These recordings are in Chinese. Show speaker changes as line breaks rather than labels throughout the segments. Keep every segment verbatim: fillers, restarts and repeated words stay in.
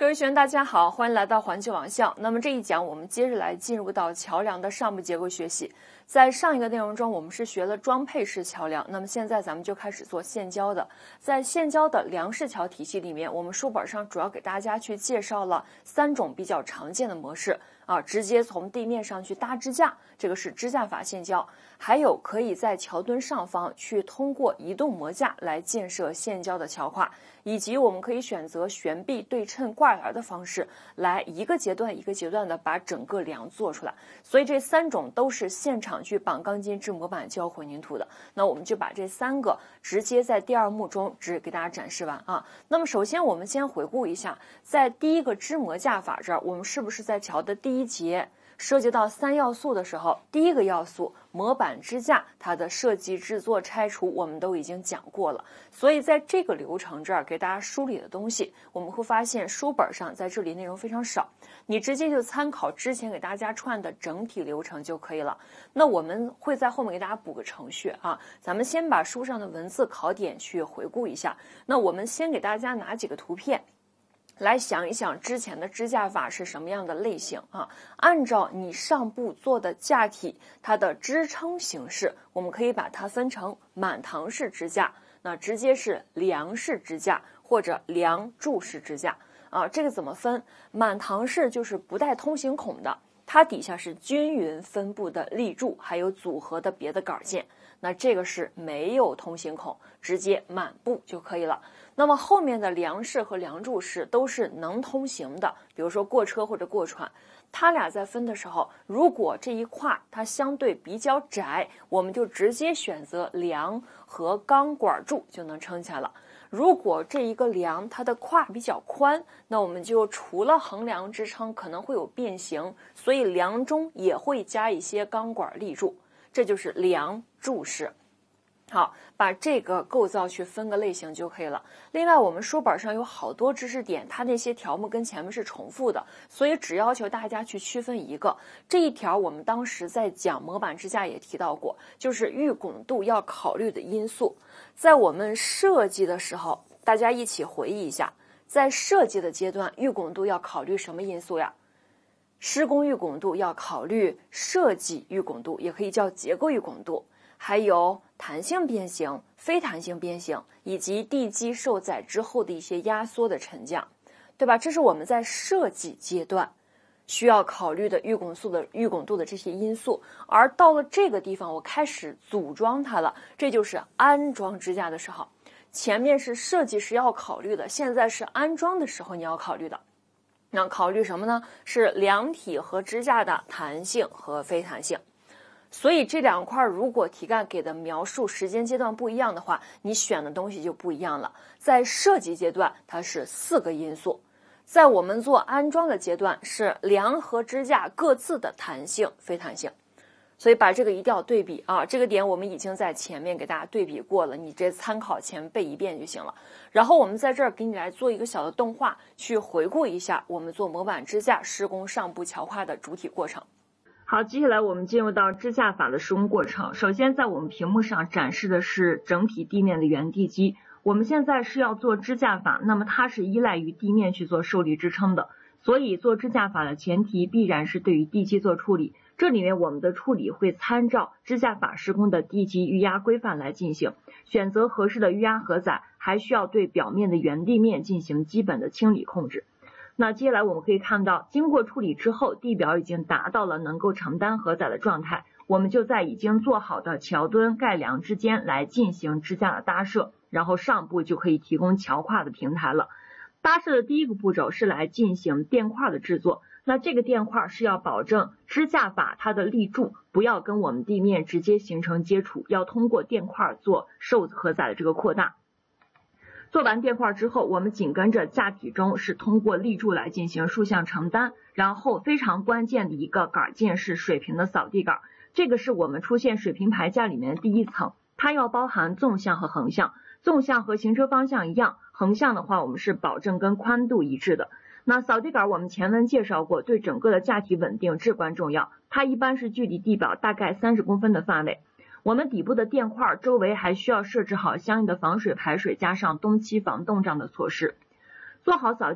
各位学员大家好，欢迎来到环球网校。那么这一讲我们接着来进入到桥梁的上部结构学习。在上一个内容中我们是学了装配式桥梁，那么现在咱们就开始做现交的。在现交的梁式桥体系里面，我们书本上主要给大家去介绍了三种比较常见的模式啊，直接从地面上去搭支架，这个是支架法现交；还有可以在桥墩上方去通过移动模架来建设现交的桥跨，以及我们可以选择悬臂对称挂梁的方式来一个阶段一个阶段的把整个梁做出来。所以这三种都是现场去绑钢筋制模板交混凝土的。那我们就把这三个直接在第二幕中只给大家展示完啊。那么首先我们先回顾一下，在第一个支模架法这儿，我们是不是在桥的第一节涉及到三要素的时候，第一个要素模板支架它的设计制作拆除我们都已经讲过了。所以在这个流程这儿给大家梳理的东西，我们会发现书本上在这里内容非常少，你直接就参考之前给大家串的整体流程就可以了。那我们会在后面给大家补个程序啊，咱们先把书上的文字考点去回顾一下。那我们先给大家拿几个图片来想一想之前的支架法是什么样的类型啊？按照你上部做的架体它的支撑形式，我们可以把它分成满堂式支架，那直接是梁式支架或者梁柱式支架啊。这个怎么分？满堂式就是不带通行孔的，它底下是均匀分布的立柱，还有组合的别的杆件。那这个是没有通行孔，直接满布就可以了。那么后面的梁式和梁柱式都是能通行的，比如说过车或者过船。它俩在分的时候，如果这一跨它相对比较窄，我们就直接选择梁和钢管柱就能撑起来了。如果这一个梁它的跨比较宽，那我们就除了横梁支撑可能会有变形，所以梁中也会加一些钢管立柱，这就是梁柱式。好，把这个构造去分个类型就可以了。另外我们书本上有好多知识点，它那些条目跟前面是重复的，所以只要求大家去区分一个。这一条我们当时在讲模板支架也提到过，就是预拱度要考虑的因素。在我们设计的时候，大家一起回忆一下，在设计的阶段预拱度要考虑什么因素呀？施工预拱度要考虑设计预拱度，也可以叫结构预拱度，还有弹性变形、非弹性变形，以及地基受载之后的一些压缩的沉降，对吧？这是我们在设计阶段需要考虑的预拱度的预拱度的这些因素。而到了这个地方，我开始组装它了，这就是安装支架的时候。前面是设计时要考虑的，现在是安装的时候你要考虑的。那考虑什么呢？是梁体和支架的弹性和非弹性。所以这两块如果题干给的描述时间阶段不一样的话，你选的东西就不一样了。在设计阶段它是四个因素，在我们做安装的阶段是梁和支架各自的弹性、非弹性。所以把这个一定要对比啊，这个点我们已经在前面给大家对比过了，你这参考前背一遍就行了。然后我们在这儿给你来做一个小的动画，去回顾一下我们做模板支架施工上部桥跨的主体过程。好，接下来我们进入到支架法的施工过程。首先在我们屏幕上展示的是整体地面的原地基。我们现在是要做支架法，那么它是依赖于地面去做受力支撑的，所以做支架法的前提必然是对于地基做处理。这里面我们的处理会参照支架法施工的地基预压规范来进行，选择合适的预压荷载，还需要对表面的原地面进行基本的清理控制。那接下来我们可以看到，经过处理之后，地表已经达到了能够承担荷载的状态，我们就在已经做好的桥墩盖梁之间来进行支架的搭设，然后上部就可以提供桥跨的平台了。搭设的第一个步骤是来进行垫块的制作，那这个垫块是要保证支架法它的立柱不要跟我们地面直接形成接触，要通过垫块做受荷载的这个扩大。做完垫块之后，我们紧跟着架体中是通过立柱来进行竖向承担，然后非常关键的一个杆件是水平的扫地杆，这个是我们出现水平排架里面的第一层，它要包含纵向和横向，纵向和行车方向一样，横向的话我们是保证跟宽度一致的。那扫地杆我们前文介绍过，对整个的架体稳定至关重要，它一般是距离地表大概三十公分的范围。我们底部的垫块周围还需要设置好相应的防水排水加上冬期防冻这样的措施。做好扫地杆，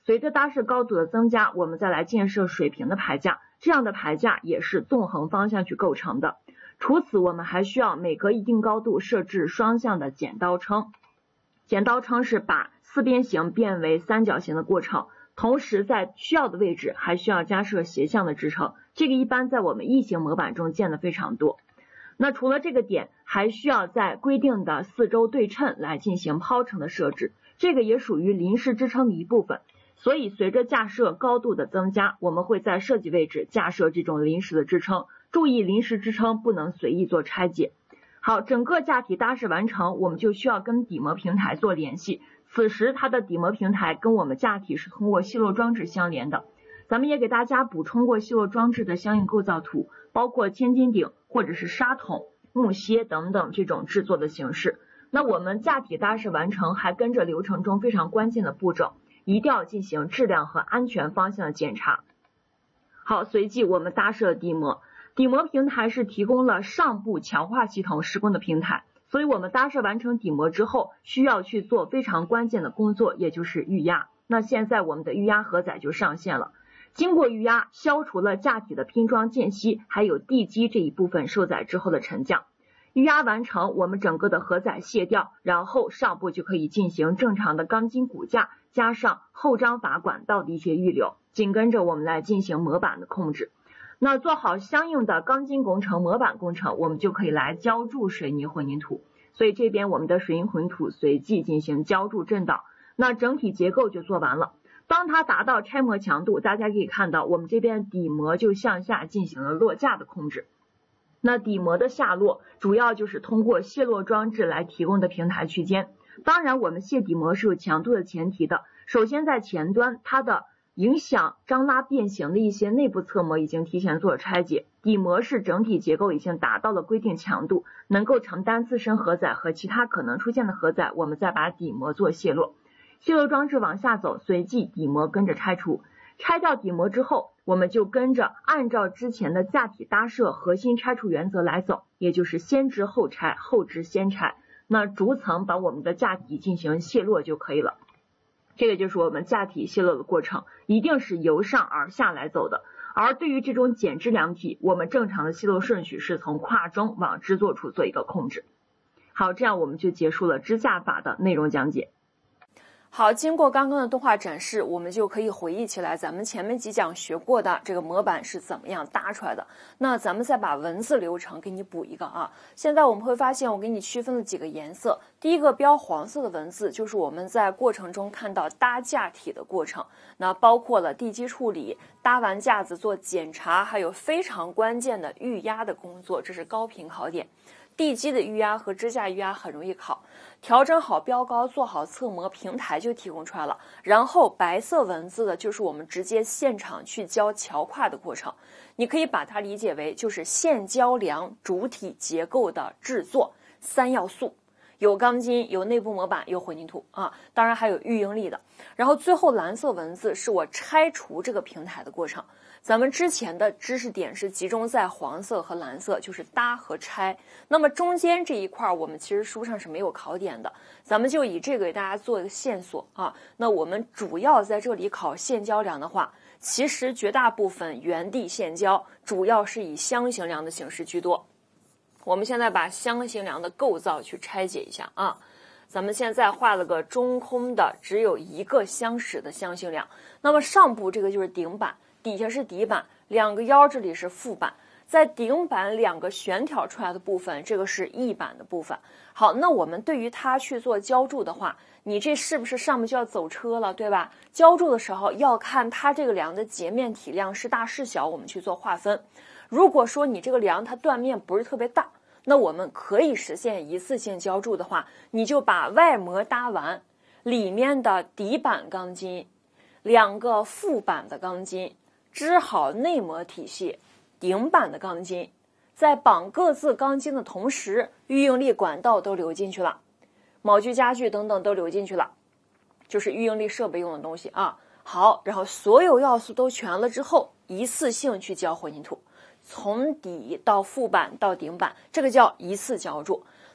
随着搭设高度的增加，我们再来建设水平的排架，这样的排架也是纵横方向去构成的。除此，我们还需要每隔一定高度设置双向的剪刀撑。剪刀撑是把四边形变为三角形的过程，同时在需要的位置还需要加设斜向的支撑，这个一般在我们异形模板中见的非常多。那除了这个点，还需要在规定的四周对称来进行抛撑的设置，这个也属于临时支撑的一部分。所以随着架设高度的增加，我们会在设计位置架设这种临时的支撑，注意临时支撑不能随意做拆解。好，整个架体搭设完成，我们就需要跟底膜平台做联系。此时它的底膜平台跟我们架体是通过奚落装置相连的。咱们也给大家补充过奚落装置的相应构造图，包括千斤顶或者是砂桶、木楔等等这种制作的形式。那我们架体搭设完成，还跟着流程中非常关键的步骤，一定要进行质量和安全方向的检查。好，随即我们搭设底膜。底膜平台是提供了上部强化系统施工的平台，所以我们搭设完成底膜之后，需要去做非常关键的工作，也就是预压。那现在我们的预压荷载就上线了，经过预压，消除了架体的拼装间隙，还有地基这一部分受载之后的沉降。预压完成，我们整个的荷载卸掉，然后上部就可以进行正常的钢筋骨架，加上后章法管道的一些预留，紧跟着我们来进行模板的控制。那做好相应的钢筋工程、模板工程，我们就可以来浇筑水泥混凝土。所以这边我们的水泥混凝土随即进行浇筑震导，那整体结构就做完了。当它达到拆模强度，大家可以看到我们这边底膜就向下进行了落架的控制。那底膜的下落主要就是通过卸落装置来提供的平台区间。当然我们卸底膜是有强度的前提的，首先在前端它的影响张拉变形的一些内部侧膜已经提前做了拆解，底膜是整体结构已经达到了规定强度，能够承担自身荷载和其他可能出现的荷载，我们再把底膜做卸落。卸落装置往下走，随即底膜跟着拆除。拆掉底膜之后，我们就跟着按照之前的架体搭设核心拆除原则来走，也就是先支后拆，后支先拆，那逐层把我们的架体进行卸落就可以了。这个就是我们架体卸落的过程，一定是由上而下来走的。而对于这种减支梁体，我们正常的卸落顺序是从跨中往支座处做一个控制。好，这样我们就结束了支架法的内容讲解。
好，经过刚刚的动画展示，我们就可以回忆起来咱们前面几讲学过的这个模板是怎么样搭出来的。那咱们再把文字流程给你补一个啊。现在我们会发现，我给你区分了几个颜色。第一个标黄色的文字，就是我们在过程中看到搭架体的过程，那包括了地基处理、搭完架子做检查，还有非常关键的预压的工作，这是高频考点。地基的预压和支架预压很容易考，调整好标高，做好侧模，平台就提供出来了。然后白色文字的就是我们直接现场去浇桥跨的过程，你可以把它理解为就是现浇梁主体结构的制作三要素，有钢筋，有内部模板，有混凝土啊，当然还有预应力的。然后最后蓝色文字是我拆除这个平台的过程。咱们之前的知识点是集中在黄色和蓝色，就是搭和拆。那么中间这一块我们其实书上是没有考点的，咱们就以这个给大家做一个线索啊。那我们主要在这里考现浇梁的话，其实绝大部分原地现浇，主要是以箱型梁的形式居多。我们现在把箱型梁的构造去拆解一下啊。咱们现在画了个中空的只有一个箱室的箱型梁，那么上部这个就是顶板，底下是底板，两个腰这里是副板，在顶板两个悬挑出来的部分，这个是翼板的部分。好，那我们对于它去做浇筑的话，你这是不是上面就要走车了，对吧？浇筑的时候要看它这个梁的截面体量是大是小，我们去做划分。如果说你这个梁它断面不是特别大，那我们可以实现一次性浇筑的话，你就把外膜搭完，里面的底板钢筋，两个副板的钢筋，织好内膜体系，顶板的钢筋，在绑各自钢筋的同时，预应力管道都流进去了，铆锯家具等等都流进去了，就是预应力设备用的东西啊。好，然后所有要素都全了之后，一次性去浇混凝土，从底到副板到顶板，这个叫一次浇筑。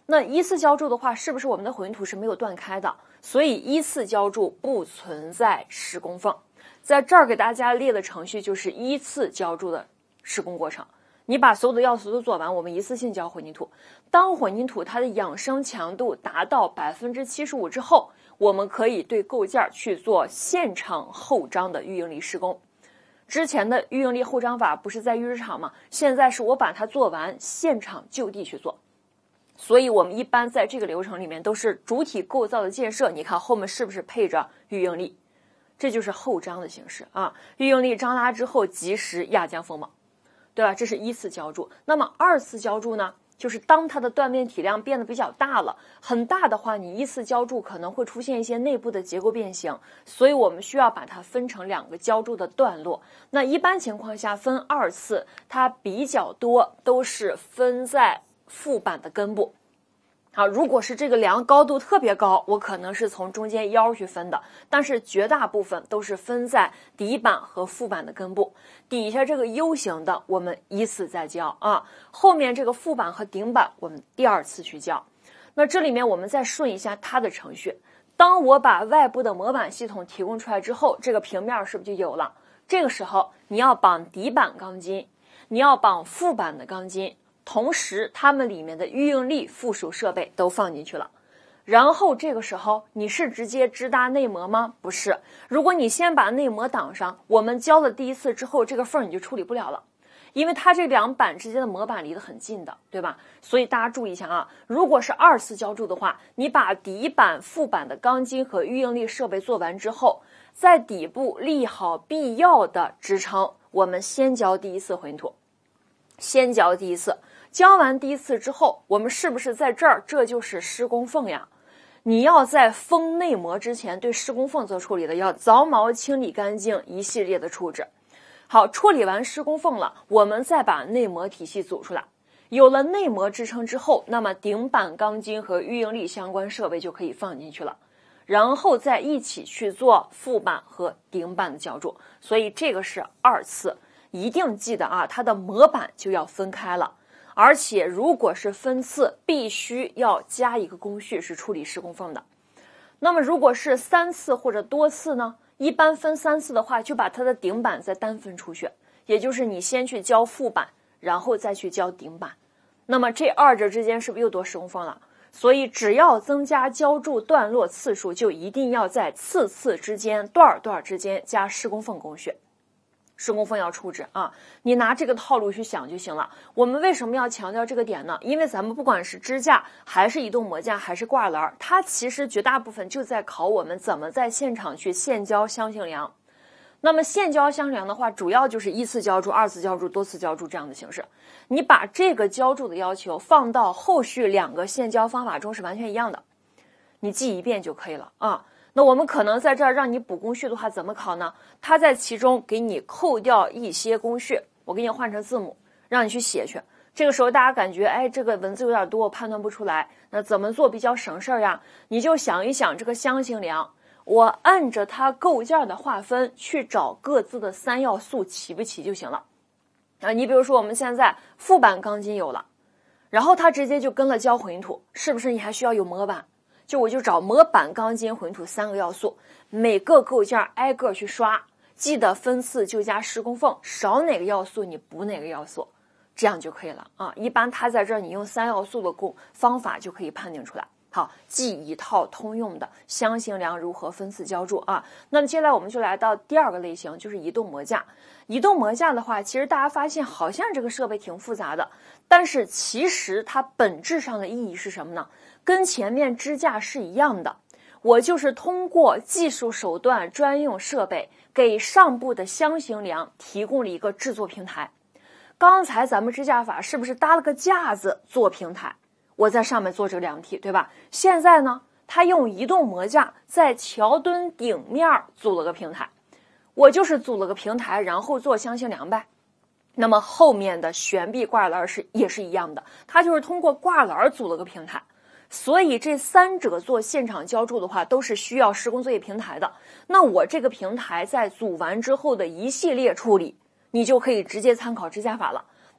那依次浇筑的话，是不是我们的混凝土是没有断开的？所以依次浇筑不存在施工缝。在这儿给大家列的程序就是依次浇筑的施工过程。你把所有的要素都做完，我们一次性浇混凝土。当混凝土它的养生强度达到百分之七十五之后，我们可以对构件去做现场后张的预应力施工。之前的预应力后张法不是在预制厂吗？现在是我把它做完，现场就地去做。所以我们一般在这个流程里面都是主体构造的建设，你看后面是不是配着预应力？这就是后张的形式啊。预应力张拉之后及时压降封铆，对吧？这是依次浇筑。那么二次浇筑呢，就是当它的断面体量变得比较大了，很大的话，你依次浇筑可能会出现一些内部的结构变形，所以我们需要把它分成两个浇筑的段落。那一般情况下分二次，它比较多都是分在副板的根部。好，如果是这个梁高度特别高，我可能是从中间腰去分的，但是绝大部分都是分在底板和副板的根部。底下这个 U 型的我们依次再浇啊，后面这个副板和顶板我们第二次去浇。那这里面我们再顺一下它的程序。当我把外部的模板系统提供出来之后，这个平面是不是就有了？这个时候你要绑底板钢筋，你要绑副板的钢筋，同时它们里面的预应力附属设备都放进去了。然后这个时候你是直接支搭内膜吗？不是。如果你先把内膜挡上，我们浇了第一次之后，这个缝你就处理不了了，因为它这两板之间的模板离得很近的，对吧？所以大家注意一下啊，如果是二次浇筑的话，你把底板、副板的钢筋和预应力设备做完之后，在底部立好必要的支撑，我们先浇第一次混凝土，先浇第一次。浇完第一次之后，我们是不是在这儿？这就是施工缝呀。你要在封内膜之前对施工缝做处理的，要凿毛清理干净，一系列的处置。好，处理完施工缝了，我们再把内膜体系组出来。有了内膜支撑之后，那么顶板钢筋和预应力相关设备就可以放进去了，然后再一起去做副板和顶板的浇筑。所以这个是二次，一定记得啊，它的模板就要分开了。而且如果是分次，必须要加一个工序是处理施工缝的。那么如果是三次或者多次呢？一般分三次的话，就把它的顶板再单分出去，也就是你先去浇副板，然后再去浇顶板。那么这二者之间是不是又多施工缝了？所以只要增加浇筑段落次数，就一定要在次次之间、段段之间加施工缝工序。施工缝要处置啊，你拿这个套路去想就行了。我们为什么要强调这个点呢？因为咱们不管是支架还是移动模架还是挂栏，它其实绝大部分就在考我们怎么在现场去现浇箱型梁。那么现浇箱型梁的话，主要就是依次浇筑、二次浇筑、多次浇筑这样的形式。你把这个浇筑的要求放到后续两个现浇方法中是完全一样的，你记一遍就可以了啊。那我们可能在这儿让你补工序的话，怎么考呢？它在其中给你扣掉一些工序，我给你换成字母，让你去写去。这个时候大家感觉，哎，这个文字有点多，我判断不出来，那怎么做比较省事儿呀？你就想一想这个箱型梁，我按着它构件的划分去找各自的三要素齐不齐就行了。啊，你比如说我们现在副板钢筋有了，然后它直接就跟了浇混凝土，是不是你还需要有模板？就我就找模板、钢筋、混凝土三个要素，每个构件挨个去刷，记得分次就加施工缝，少哪个要素你补哪个要素，这样就可以了啊。一般它在这儿你用三要素的工方法就可以判定出来。好，记一套通用的箱型梁如何分次浇筑啊。那么接下来我们就来到第二个类型，就是移动模架。移动模架的话，其实大家发现好像这个设备挺复杂的，但是其实它本质上的意义是什么呢？跟前面支架是一样的，我就是通过技术手段、专用设备给上部的箱型梁提供了一个制作平台。刚才咱们支架法是不是搭了个架子做平台？我在上面做这个梁体，对吧？现在呢，它用移动模架在桥墩顶面组了个平台，我就是组了个平台，然后做箱型梁呗。那么后面的悬臂挂栏是也是一样的，它就是通过挂栏组了个平台。所以这三者做现场浇筑的话，都是需要施工作业平台的。那我这个平台在组完之后的一系列处理，你就可以直接参考支架法了。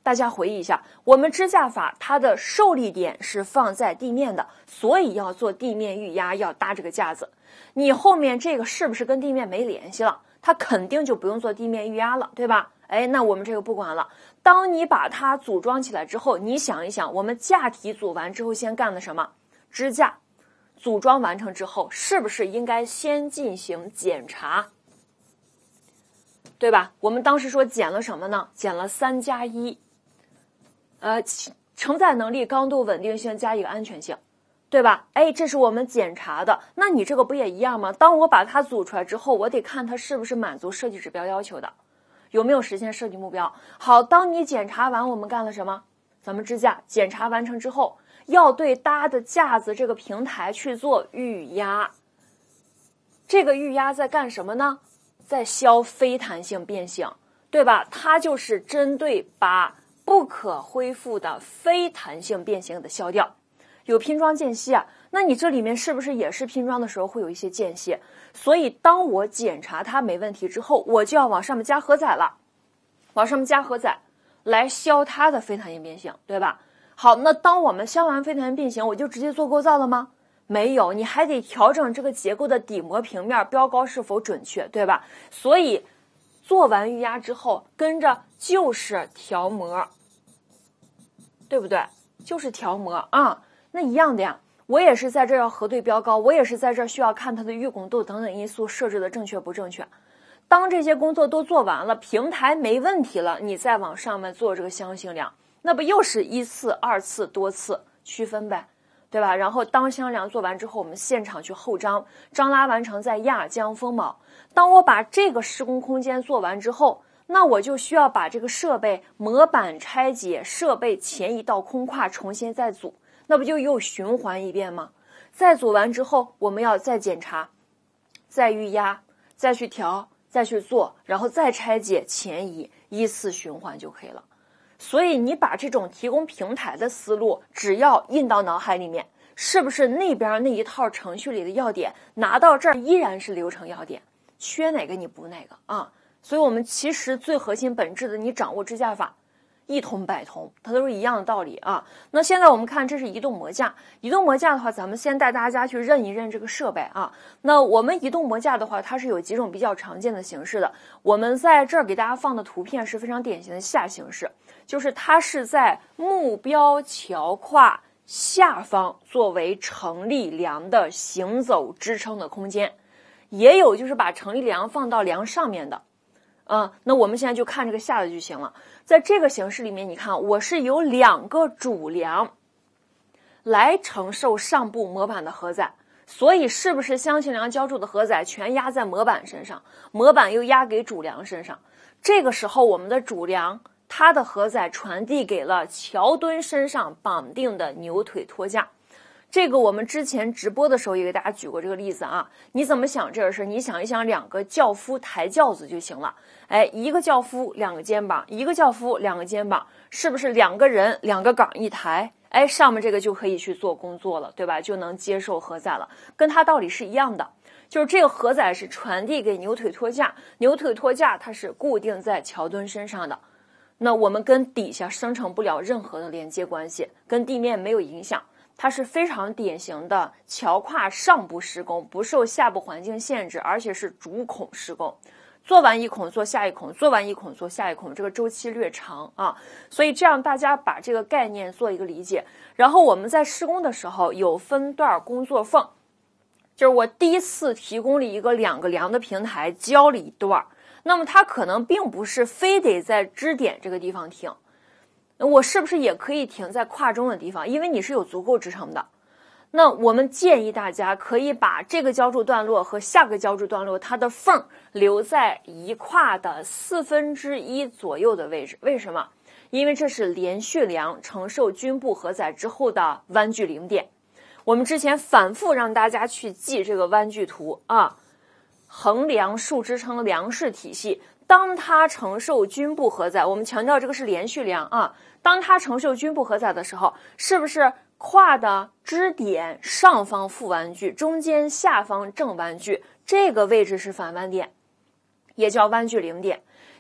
大家回忆一下，我们支架法它的受力点是放在地面的，所以要做地面预压，要搭这个架子。你后面这个是不是跟地面没联系了？它肯定就不用做地面预压了，对吧？哎，那我们这个不管了。当你把它组装起来之后，你想一想，我们架体组完之后先干的什么？支架组装完成之后，是不是应该先进行检查？对吧？我们当时说减了什么呢？减了三加一，呃，承载能力、刚度、稳定性加一个安全性，对吧？哎，这是我们检查的。那你这个不也一样吗？当我把它组出来之后，我得看它是不是满足设计指标要求的，有没有实现设计目标。好，当你检查完，我们干了什么？咱们支架检查完成之后，要对搭的架子这个平台去做预压。这个预压在干什么呢？在消非弹性变形，对吧？它就是针对把不可恢复的非弹性变形的消掉。有拼装间隙啊，那你这里面是不是也是拼装的时候会有一些间隙？所以当我检查它没问题之后，我就要往上面加荷载了，往上面加荷载来消它的非弹性变形，对吧？好，那当我们消完非弹性变形，我就直接做构造了吗？没有，你还得调整这个结构的底膜平面标高是否准确，对吧？所以做完预压之后，跟着就是调模，对不对？就是调模啊，那一样的呀。我也是在这儿要核对标高，我也是在这儿需要看它的预拱度等等因素设置的正确不正确。当这些工作都做完了，平台没问题了，你再往上面做这个箱型梁，那不又是一次、二次、多次区分呗？对吧？然后当箱梁做完之后，我们现场去后张，张拉完成再压浆封铆。当我把这个施工空间做完之后，那我就需要把这个设备模板拆解，设备前移到空跨，重新再组，那不就又循环一遍吗？再组完之后，我们要再检查，再预压，再去调，再去做，然后再拆解前移，依次循环就可以了。所以你把这种提供平台的思路只要印到脑海里面，是不是那边那一套程序里的要点拿到这儿依然是流程要点，缺哪个你补哪个啊？所以我们其实最核心本质的，你掌握支架法一通百通，它都是一样的道理啊。那现在我们看，这是移动模架。移动模架的话，咱们先带大家去认一认这个设备啊。那我们移动模架的话，它是有几种比较常见的形式的。我们在这儿给大家放的图片是非常典型的下形式，就是它是在目标桥跨下方作为承力梁的行走支撑的空间，也有就是把承力梁放到梁上面的。嗯，那我们现在就看这个下的就行了。在这个形式里面，你看我是有两个主梁来承受上部模板的荷载，所以是不是箱型梁浇筑的荷载全压在模板身上，模板又压给主梁身上？这个时候我们的主梁它的荷载传递给了桥墩身上绑定的牛腿托架。这个我们之前直播的时候也给大家举过这个例子啊。你怎么想这个事？你想一想，两个轿夫抬轿子就行了。哎，一个轿夫两个肩膀，一个轿夫两个肩膀，是不是两个人两个杆一抬？哎，上面这个就可以去做工作了，对吧？就能接受荷载了，跟它道理是一样的。就是这个荷载是传递给牛腿托架，牛腿托架它是固定在桥墩身上的。那我们跟底下生成不了任何的连接关系，跟地面没有影响。它是非常典型的桥跨上部施工，不受下部环境限制，而且是主孔施工。做完一孔做下一孔，做完一孔做下一孔，这个周期略长啊，所以这样大家把这个概念做一个理解。然后我们在施工的时候有分段工作缝，就是我第一次提供了一个两个梁的平台，交了一段，那么它可能并不是非得在支点这个地方停。我是不是也可以停在跨中的地方？因为你是有足够支撑的。那我们建议大家可以把这个浇筑段落和下个浇筑段落它的缝留在一跨的四分之一左右的位置。为什么？因为这是连续梁承受均部荷载之后的弯距零点。我们之前反复让大家去记这个弯距图啊，横梁竖支撑梁式体系。当它承受均部荷载，我们强调这个是连续梁啊。当它承受均部荷载的时候，是不是跨的支点上方负弯距，中间下方正弯距，这个位置是反弯点，也叫弯距零点。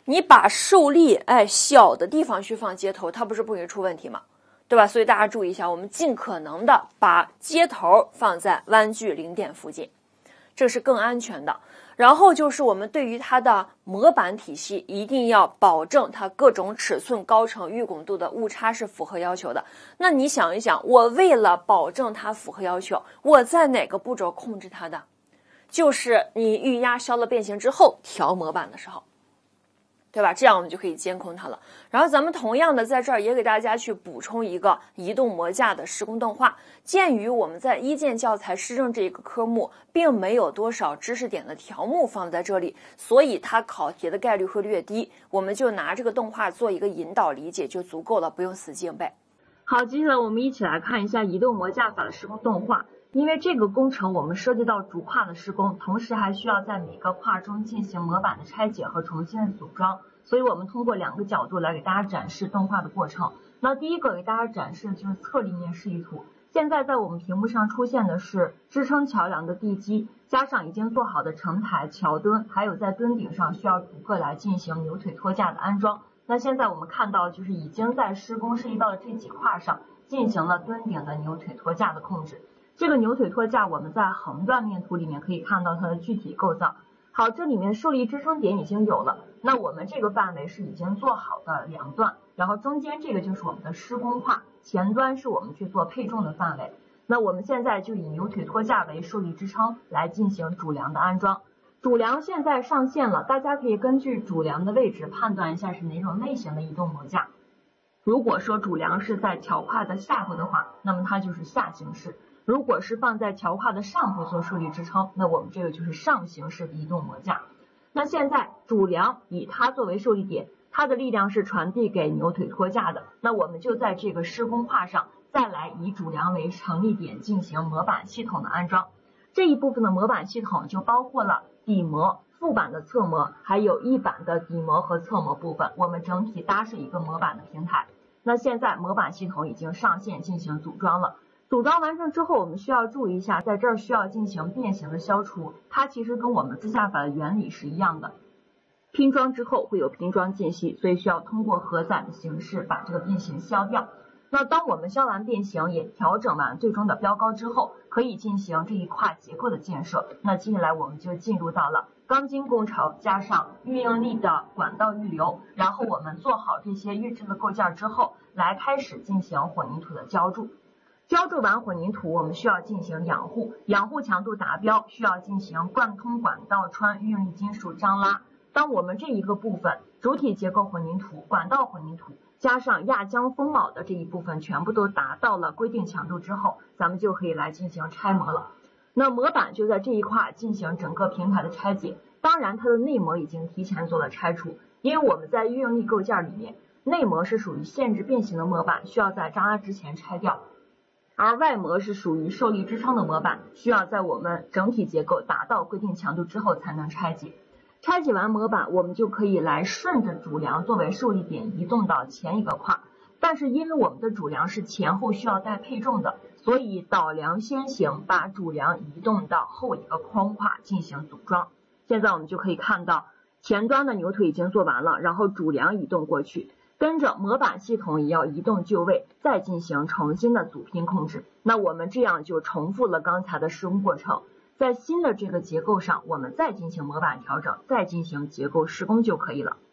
你把受力哎小的地方去放接头，它不是不容易出问题吗？对吧？所以大家注意一下，我们尽可能的把接头放在弯距零点附近，这是更安全的。然后就是我们对于它的模板体系一定要保证它各种尺寸、高程、预拱度的误差是符合要求的。那你想一想，我为了保证它符合要求，我在哪个步骤控制它的？就是你预压消了变形之后调模板的时候，对吧？这样我们就可以监控它了。然后咱们同样的在这儿也给大家去补充一个移动模架的施工动画。鉴于我们在一建教材施政这一个科目并没有多少知识点的条目放在这里，所以它考题的概率会略低，我们就拿这个动画做一个引导理解就足够了，不用死记硬背。
好，接下来我们一起来看一下移动模架法的施工动画。因为这个工程我们涉及到主跨的施工，同时还需要在每个跨中进行模板的拆解和重新的组装，所以我们通过两个角度来给大家展示动画的过程。那第一个给大家展示的就是侧立面示意图。现在在我们屏幕上出现的是支撑桥梁的地基，加上已经做好的承台、桥墩，还有在墩顶上需要逐个来进行扭腿托架的安装。那现在我们看到就是已经在施工涉及到的这几跨上进行了墩顶的扭腿托架的控制。这个扭腿托架我们在横断面图里面可以看到它的具体构造。好，这里面受力支撑点已经有了，那我们这个范围是已经做好的梁段，然后中间这个就是我们的施工跨，前端是我们去做配重的范围。那我们现在就以扭腿托架为受力支撑来进行主梁的安装。主梁现在上线了，大家可以根据主梁的位置判断一下是哪种类型的移动模架。如果说主梁是在桥跨的下部的话，那么它就是下行式。如果是放在桥跨的上部做受力支撑，那我们这个就是上行式的移动模架。那现在主梁以它作为受力点，它的力量是传递给扭腿托架的，那我们就在这个施工跨上再来以主梁为成立点进行模板系统的安装。这一部分的模板系统就包括了底模、副板的侧模，还有翼板的底模和侧模部分，我们整体搭设一个模板的平台。那现在模板系统已经上线进行组装了。组装完成之后，我们需要注意一下，在这儿需要进行变形的消除，它其实跟我们自下法的原理是一样的。拼装之后会有拼装间隙，所以需要通过荷载的形式把这个变形消掉。那当我们消完变形，也调整完最终的标高之后，可以进行这一跨结构的建设。那接下来我们就进入到了钢筋工程加上预应力的管道预留，然后我们做好这些预制的构件之后，来开始进行混凝土的浇筑。浇筑完混凝土，我们需要进行养护，养护强度达标，需要进行贯通管道穿预应力金属张拉。当我们这一个部分主体结构混凝土、管道混凝土加上压浆封铆的这一部分全部都达到了规定强度之后，咱们就可以来进行拆模了。那模板就在这一块进行整个平台的拆解，当然它的内模已经提前做了拆除，因为我们在预应力构件里面，内模是属于限制变形的模板，需要在张拉之前拆掉。而外模是属于受力支撑的模板，需要在我们整体结构达到规定强度之后才能拆解。拆解完模板，我们就可以来顺着主梁作为受力点移动到前一个跨。但是因为我们的主梁是前后需要带配重的，所以导梁先行，把主梁移动到后一个框跨进行组装。现在我们就可以看到前端的扭腿已经做完了，然后主梁移动过去。跟着模板系统也要移动就位，再进行重新的组拼控制。那我们这样就重复了刚才的施工过程，在新的这个结构上，我们再进行模板调整，再进行结构施工就可以了。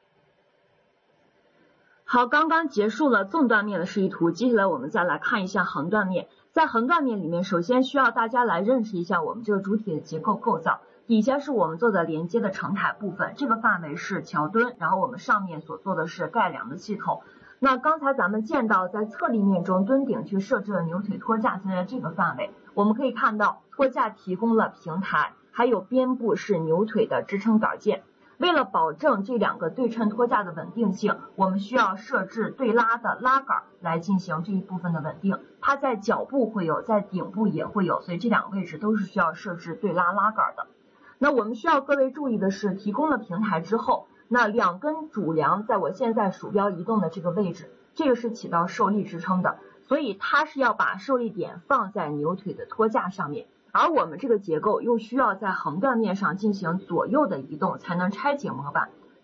好，刚刚结束了纵断面的示意图，接下来我们再来看一下横断面。在横断面里面，首先需要大家来认识一下我们这个主体的结构构造。底下是我们做的连接的承台部分，这个范围是桥墩，然后我们上面所做的是盖梁的系统。那刚才咱们见到在侧立面中墩顶去设置了扭腿托架，就在这个范围，我们可以看到托架提供了平台，还有边部是扭腿的支撑杆件。为了保证这两个对称托架的稳定性，我们需要设置对拉的拉杆来进行这一部分的稳定。它在脚部会有，在顶部也会有，所以这两个位置都是需要设置对拉拉杆的。那我们需要各位注意的是，提供了平台之后，那两根主梁在我现在鼠标移动的这个位置，这个是起到受力支撑的，所以它是要把受力点放在扭腿的托架上面，而我们这个结构又需要在横断面上进行左右的移动才能拆解模板，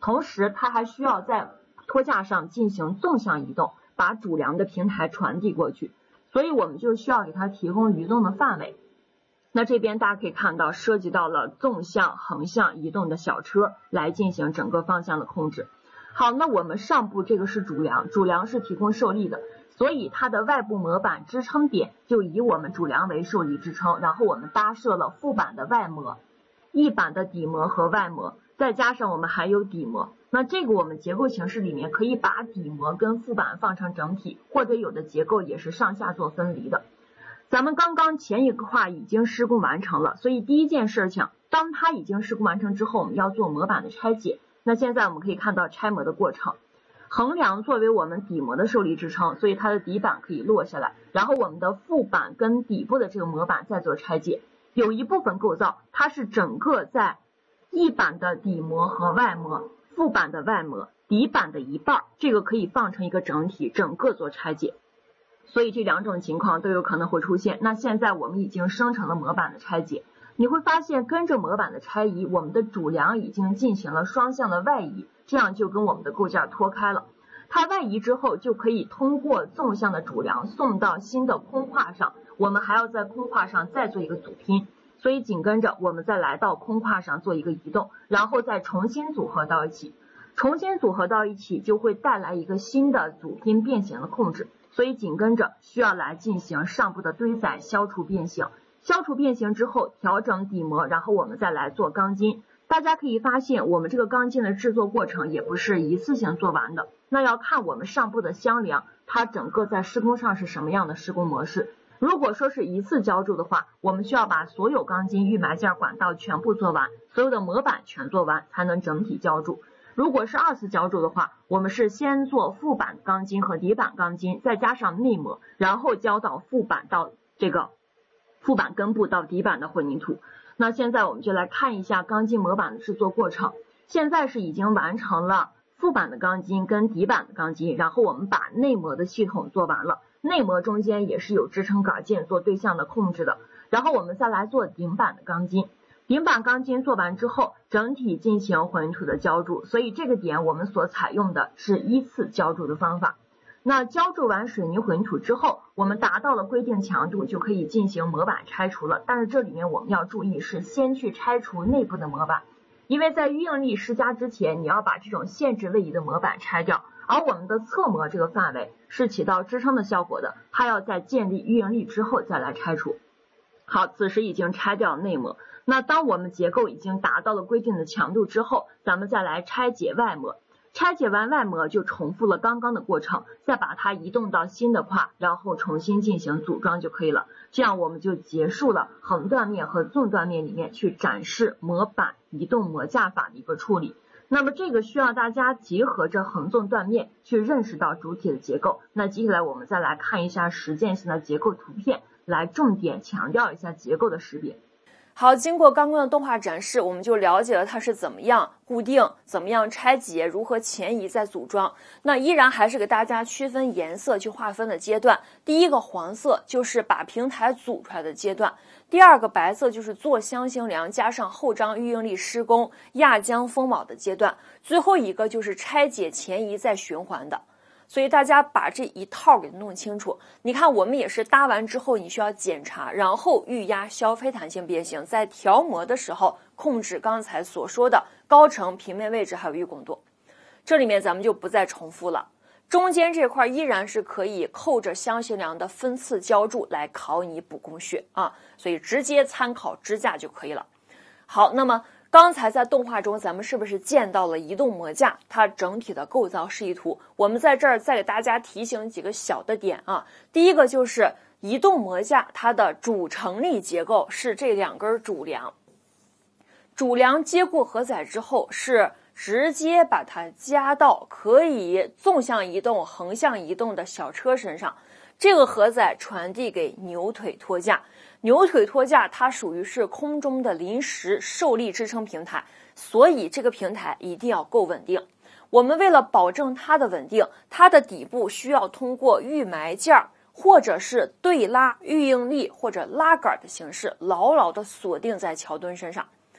同时它还需要在托架上进行纵向移动，把主梁的平台传递过去，所以我们就需要给它提供移动的范围。那这边大家可以看到，涉及到了纵向、横向移动的小车来进行整个方向的控制。好，那我们上部这个是主梁，主梁是提供受力的，所以它的外部模板支撑点就以我们主梁为受力支撑，然后我们搭设了副板的外模、翼板的底模和外模，再加上我们还有底模。那这个我们结构形式里面可以把底模跟副板放成整体，或者有的结构也是上下做分离的。咱们刚刚前一块已经施工完成了，所以第一件事情，当它已经施工完成之后，我们要做模板的拆解。那现在我们可以看到拆模的过程。横梁作为我们底模的受力支撑，所以它的底板可以落下来，然后我们的副板跟底部的这个模板再做拆解。有一部分构造它是整个在翼板的底模和外模、副板的外模、底板的一半，这个可以放成一个整体，整个做拆解。所以这两种情况都有可能会出现。那现在我们已经生成了模板的拆解，你会发现跟着模板的拆移，我们的主梁已经进行了双向的外移，这样就跟我们的构件脱开了。它外移之后就可以通过纵向的主梁送到新的空跨上，我们还要在空跨上再做一个组拼，所以紧跟着我们再来到空跨上做一个移动，然后再重新组合到一起，重新组合到一起就会带来一个新的组拼变形的控制，所以紧跟着需要来进行上部的堆载消除变形，消除变形之后调整底模，然后我们再来做钢筋。大家可以发现我们这个钢筋的制作过程也不是一次性做完的，那要看我们上部的箱梁它整个在施工上是什么样的施工模式。如果说是一次浇筑的话，我们需要把所有钢筋预埋件管道全部做完，所有的模板全做完才能整体浇筑。如果是二次浇筑的话，我们是先做副板钢筋和底板钢筋，再加上内模，然后浇到副板到这个副板根部到底板的混凝土。那现在我们就来看一下钢筋模板的制作过程。现在是已经完成了副板的钢筋跟底板的钢筋，然后我们把内模的系统做完了，内模中间也是有支撑杆件做对向的控制的，然后我们再来做顶板的钢筋。顶板钢筋做完之后，整体进行混凝土的浇筑，所以这个点我们所采用的是依次浇筑的方法。那浇筑完水泥混凝土之后，我们达到了规定强度，就可以进行模板拆除了。但是这里面我们要注意是先去拆除内部的模板，因为在预应力施加之前，你要把这种限制位移的模板拆掉，而我们的侧模这个范围是起到支撑的效果的，它要在建立预应力之后再来拆除。好，此时已经拆掉内模。那当我们结构已经达到了规定的强度之后，咱们再来拆解外模。拆解完外模就重复了刚刚的过程，再把它移动到新的跨，然后重新进行组装就可以了。这样我们就结束了横断面和纵断面里面去展示模板移动模架法的一个处理。那么这个需要大家结合着横纵断面去认识到主体的结构。那接下来我们再来看一下实践性的结构图片，来重点强调一下结构的识别。
好，经过刚刚的动画展示，我们就了解了它是怎么样固定，怎么样拆解，如何前移再组装。那依然还是给大家区分颜色去划分的阶段。第一个黄色就是把平台组出来的阶段，第二个白色就是做箱型梁加上后张预应力施工压浆封铆的阶段，最后一个就是拆解前移再循环的。所以大家把这一套给弄清楚。你看我们也是搭完之后你需要检查，然后预压消非弹性变形，在调模的时候控制刚才所说的高程、平面位置还有预拱度。这里面咱们就不再重复了。中间这块依然是可以扣着箱型梁的分次浇筑来考你补工学啊，所以直接参考支架就可以了。好，那么刚才在动画中咱们是不是见到了移动模架它整体的构造示意图？我们在这儿再给大家提醒几个小的点啊。第一个就是移动模架它的主承力结构是这两根主梁，主梁接过荷载之后是直接把它加到可以纵向移动、横向移动的小车身上，这个荷载传递给牛腿托架。牛腿托架它属于是空中的临时受力支撑平台，所以这个平台一定要够稳定。我们为了保证它的稳定，它的底部需要通过预埋件或者是对拉预应力或者拉杆的形式牢牢地锁定在桥墩身上。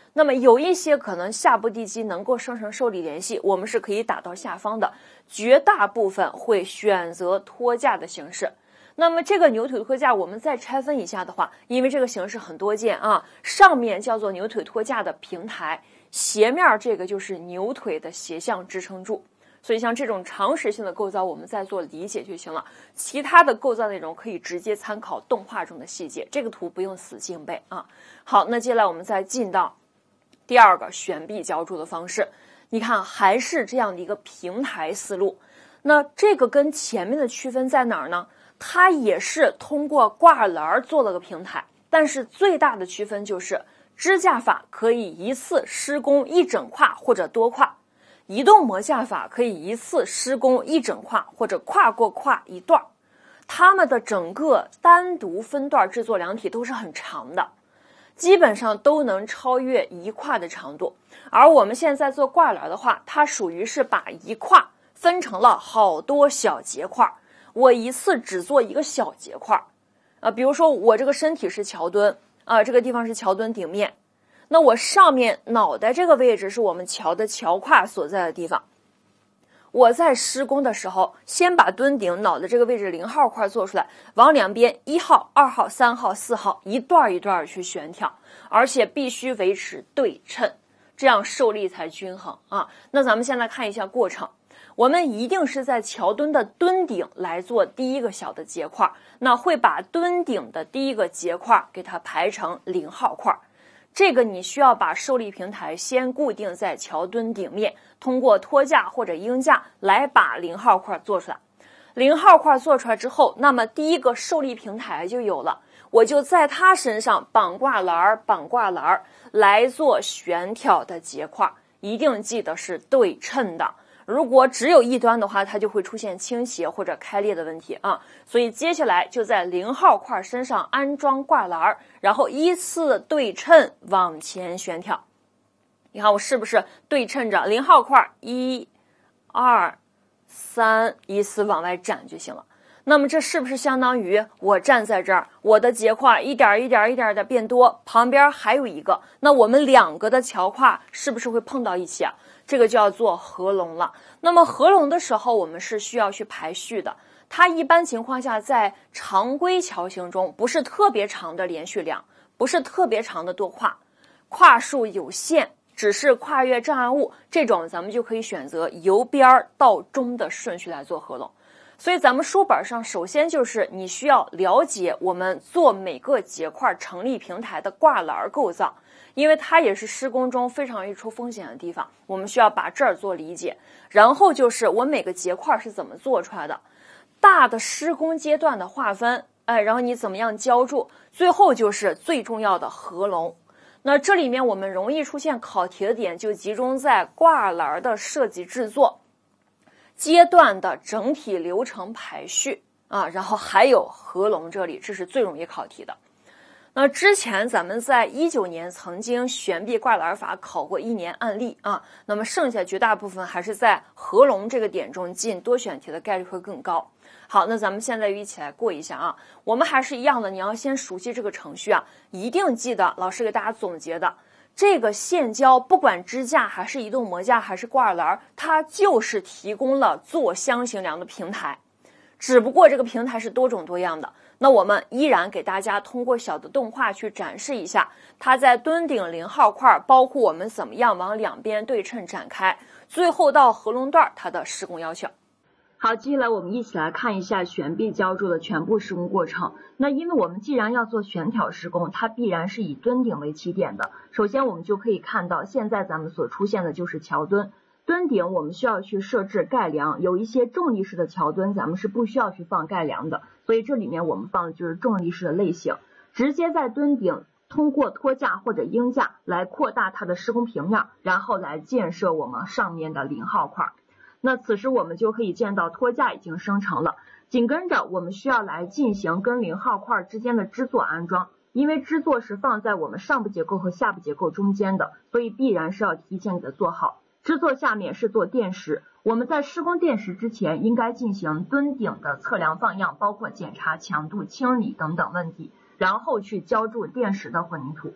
那么有一些可能下部地基能够生成受力联系，我们是可以打到下方的，绝大部分会选择托架的形式。那么这个牛腿托架我们再拆分一下的话，因为这个形式很多见啊，上面叫做牛腿托架的平台，斜面这个就是牛腿的斜向支撑柱。所以像这种常识性的构造我们再做理解就行了，其他的构造内容可以直接参考动画中的细节，这个图不用死记硬背啊。好，那接下来我们再进到第二个悬臂浇筑的方式，你看还是这样的一个平台思路。那这个跟前面的区分在哪儿呢？它也是通过挂栏做了个平台，但是最大的区分就是支架法可以一次施工一整跨或者多跨，移动模架法可以一次施工一整跨或者跨过跨一段，它们的整个单独分段制作量体都是很长的，基本上都能超越一跨的长度。而我们现在做挂栏的话，它属于是把一跨分成了好多小节块，我一次只做一个小节块啊，比如说我这个身体是桥墩啊，这个地方是桥墩顶面，那我上面脑袋这个位置是我们桥的桥跨所在的地方。我在施工的时候，先把墩顶脑袋这个位置零号块做出来，往两边一号、二号、三号、四号一段一段去悬挑，而且必须维持对称，这样受力才均衡啊。那咱们现在看一下过程。我们一定是在桥墩的墩顶来做第一个小的结块，那会把墩顶的第一个结块给它排成零号块。这个你需要把受力平台先固定在桥墩顶面，通过托架或者鹰架来把零号块做出来。零号块做出来之后，那么第一个受力平台就有了，我就在它身上绑挂栏绑挂栏来做悬挑的结块，一定记得是对称的。如果只有一端的话，它就会出现倾斜或者开裂的问题啊。所以接下来就在零号块身上安装挂栏，然后依次对称往前悬挑。你看我是不是对称着零号块一、二、三依次往外展就行了。那么这是不是相当于我站在这儿，我的结块一点一点一点的变多，旁边还有一个，那我们两个的桥跨是不是会碰到一起啊？这个就要做合拢了。那么合拢的时候我们是需要去排序的，它一般情况下在常规桥型中不是特别长的连续梁，不是特别长的多跨，跨数有限，只是跨越障碍物，这种咱们就可以选择由边到中的顺序来做合拢。所以咱们书本上首先就是你需要了解我们做每个结块成立平台的挂栏构造，因为它也是施工中非常容易出风险的地方，我们需要把这儿做理解。然后就是我每个结块是怎么做出来的，大的施工阶段的划分，哎，然后你怎么样浇筑，最后就是最重要的合拢。那这里面我们容易出现考题的点就集中在挂栏的设计制作阶段的整体流程排序啊，然后还有合拢，这里这是最容易考题的。那之前咱们在一九年曾经悬臂挂栏法考过一年案例啊，那么剩下绝大部分还是在合拢这个点中进多选题的概率会更高。好，那咱们现在一起来过一下啊，我们还是一样的，你要先熟悉这个程序啊，一定记得老师给大家总结的。这个线胶不管支架还是移动模架还是挂栏，它就是提供了做箱型梁的平台，只不过这个平台是多种多样的。那我们依然给大家通过小的动画去展示一下它在墩顶零号块，包括我们怎么样往两边对称展开，最后到合拢段它的施工要求。
好，接下来我们一起来看一下悬臂浇筑的全部施工过程。那因为我们既然要做悬挑施工，它必然是以墩顶为起点的。首先我们就可以看到，现在咱们所出现的就是桥墩。墩顶我们需要去设置盖梁，有一些重力式的桥墩咱们是不需要去放盖梁的，所以这里面我们放的就是重力式的类型，直接在墩顶通过托架或者鹰架来扩大它的施工平面，然后来建设我们上面的零号块。那此时我们就可以见到托架已经生成了，紧跟着我们需要来进行跟零号块之间的支座安装，因为支座是放在我们上部结构和下部结构中间的，所以必然是要提前给它做好。支座下面是做垫石，我们在施工垫石之前应该进行墩顶的测量放样，包括检查强度、清理等等问题，然后去浇筑垫石的混凝土。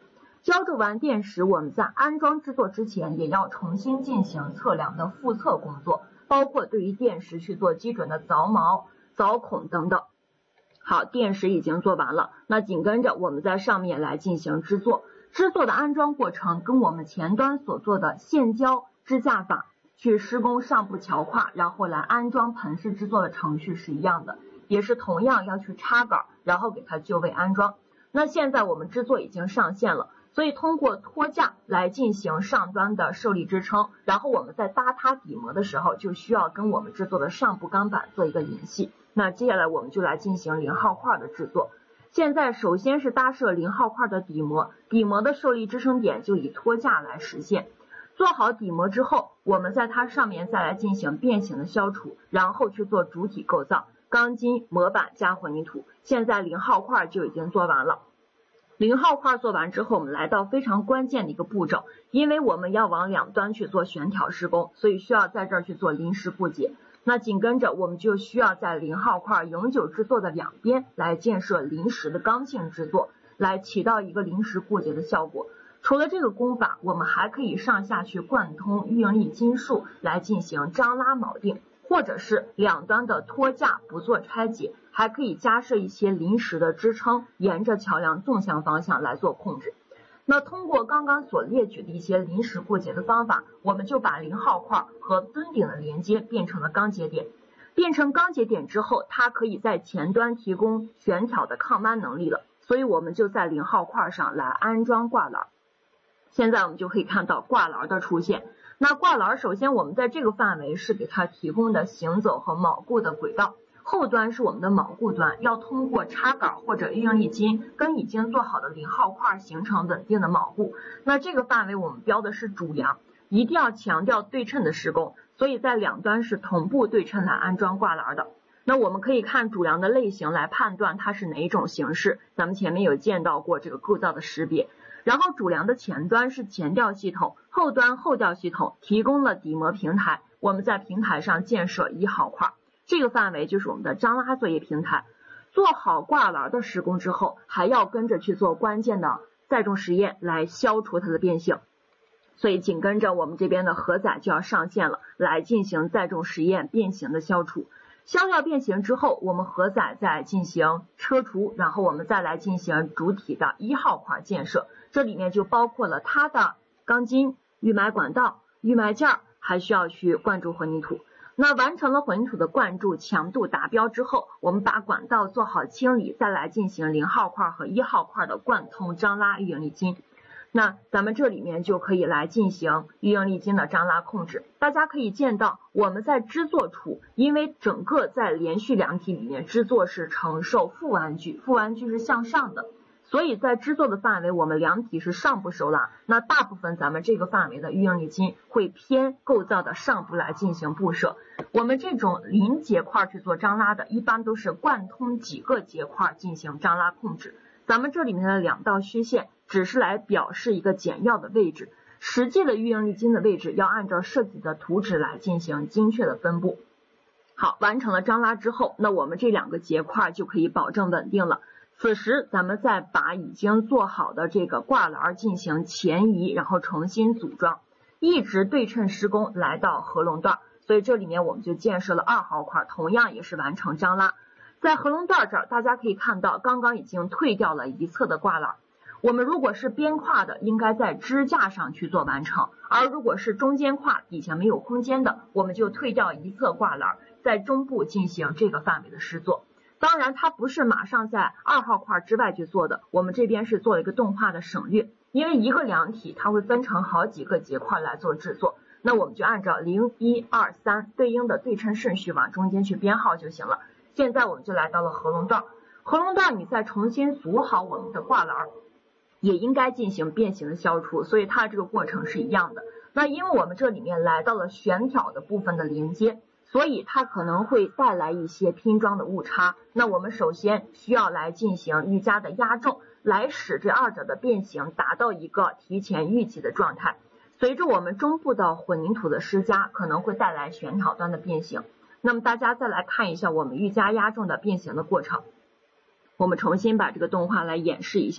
浇筑完垫石，我们在安装制作之前也要重新进行测量的复测工作，包括对于垫石去做基准的凿锚、凿孔等等。好，垫石已经做完了，那紧跟着我们在上面来进行支座。支座的安装过程跟我们前端所做的线浇支架法去施工上部桥跨，然后来安装盆式支座的程序是一样的，也是同样要去插杆，然后给它就位安装。那现在我们支座已经上线了，所以通过托架来进行上端的受力支撑，然后我们在搭塌底膜的时候就需要跟我们制作的上部钢板做一个联系。那接下来我们就来进行零号块的制作。现在首先是搭设零号块的底膜，底膜的受力支撑点就以托架来实现。做好底膜之后，我们在它上面再来进行变形的消除，然后去做主体构造，钢筋、模板加混凝土。现在零号块就已经做完了。零号块做完之后，我们来到非常关键的一个步骤，因为我们要往两端去做悬挑施工，所以需要在这儿去做临时固结。那紧跟着我们就需要在零号块永久支座的两边来建设临时的刚性支座，来起到一个临时固结的效果。除了这个工法，我们还可以上下去贯通预应力筋束来进行张拉铆定，或者是两端的托架不做拆解，还可以加设一些临时的支撑，沿着桥梁纵向方向来做控制。那通过刚刚所列举的一些临时固结的方法，我们就把零号块和墩顶的连接变成了钢结点。变成钢结点之后，它可以在前端提供悬挑的抗扳能力了，所以我们就在零号块上来安装挂栏。现在我们就可以看到挂栏的出现。那挂栏首先我们在这个范围是给它提供的行走和铆固的轨道，后端是我们的铆固端，要通过插杆或者预应力筋跟已经做好的零号块形成稳定的铆固。那这个范围我们标的是主梁，一定要强调对称的施工，所以在两端是同步对称来安装挂栏的。那我们可以看主梁的类型来判断它是哪一种形式，咱们前面有见到过这个构造的识别。然后主梁的前端是前吊系统，后端后吊系统提供了底膜平台，我们在平台上建设一号块，这个范围就是我们的张拉作业平台。做好挂栏的施工之后，还要跟着去做关键的载重实验来消除它的变形，所以紧跟着我们这边的荷载就要上线了，来进行载重实验变形的消除。消掉变形之后，我们荷载再进行车除，然后我们再来进行主体的一号块建设，这里面就包括了它的钢筋、预埋管道、预埋件，还需要去灌注混凝土。那完成了混凝土的灌注强度达标之后，我们把管道做好清理，再来进行零号块和一号块的贯通张拉预应力筋。那咱们这里面就可以来进行预应力筋的张拉控制。大家可以见到我们在支座处，因为整个在连续梁体里面支座是承受负弯距，负弯距是向上的，所以在支座的范围我们梁体是上部收拉，那大部分咱们这个范围的预应力筋会偏构造的上部来进行布设。我们这种临结块去做张拉的，一般都是贯通几个结块进行张拉控制。咱们这里面的两道虚线只是来表示一个简要的位置，实际的预应力筋的位置要按照设计的图纸来进行精确的分布。好，完成了张拉之后，那我们这两个结块就可以保证稳定了。此时咱们再把已经做好的这个挂栏进行前移，然后重新组装，一直对称施工来到合龙段，所以这里面我们就建设了二号块，同样也是完成张拉。在合龙段这儿，大家可以看到刚刚已经退掉了一侧的挂栏。我们如果是边跨的，应该在支架上去做完成，而如果是中间跨，底下没有空间的，我们就退掉一侧挂栏，在中部进行这个范围的施作。当然它不是马上在二号块之外去做的，我们这边是做了一个动画的省略，因为一个梁体它会分成好几个结块来做制作，那我们就按照零一二三对应的对称顺序往中间去编号就行了。现在我们就来到了合龙段，合龙段你再重新组好我们的挂栏，也应该进行变形的消除，所以它这个过程是一样的。那因为我们这里面来到了悬挑的部分的连接，所以它可能会带来一些拼装的误差。那我们首先需要来进行愈加的压重，来使这二者的变形达到一个提前预计的状态。随着我们中部的混凝土的施加，可能会带来悬挑端的变形。那么大家再来看一下我们愈加压重的变形的过程，我们重新把这个动画来演示一下。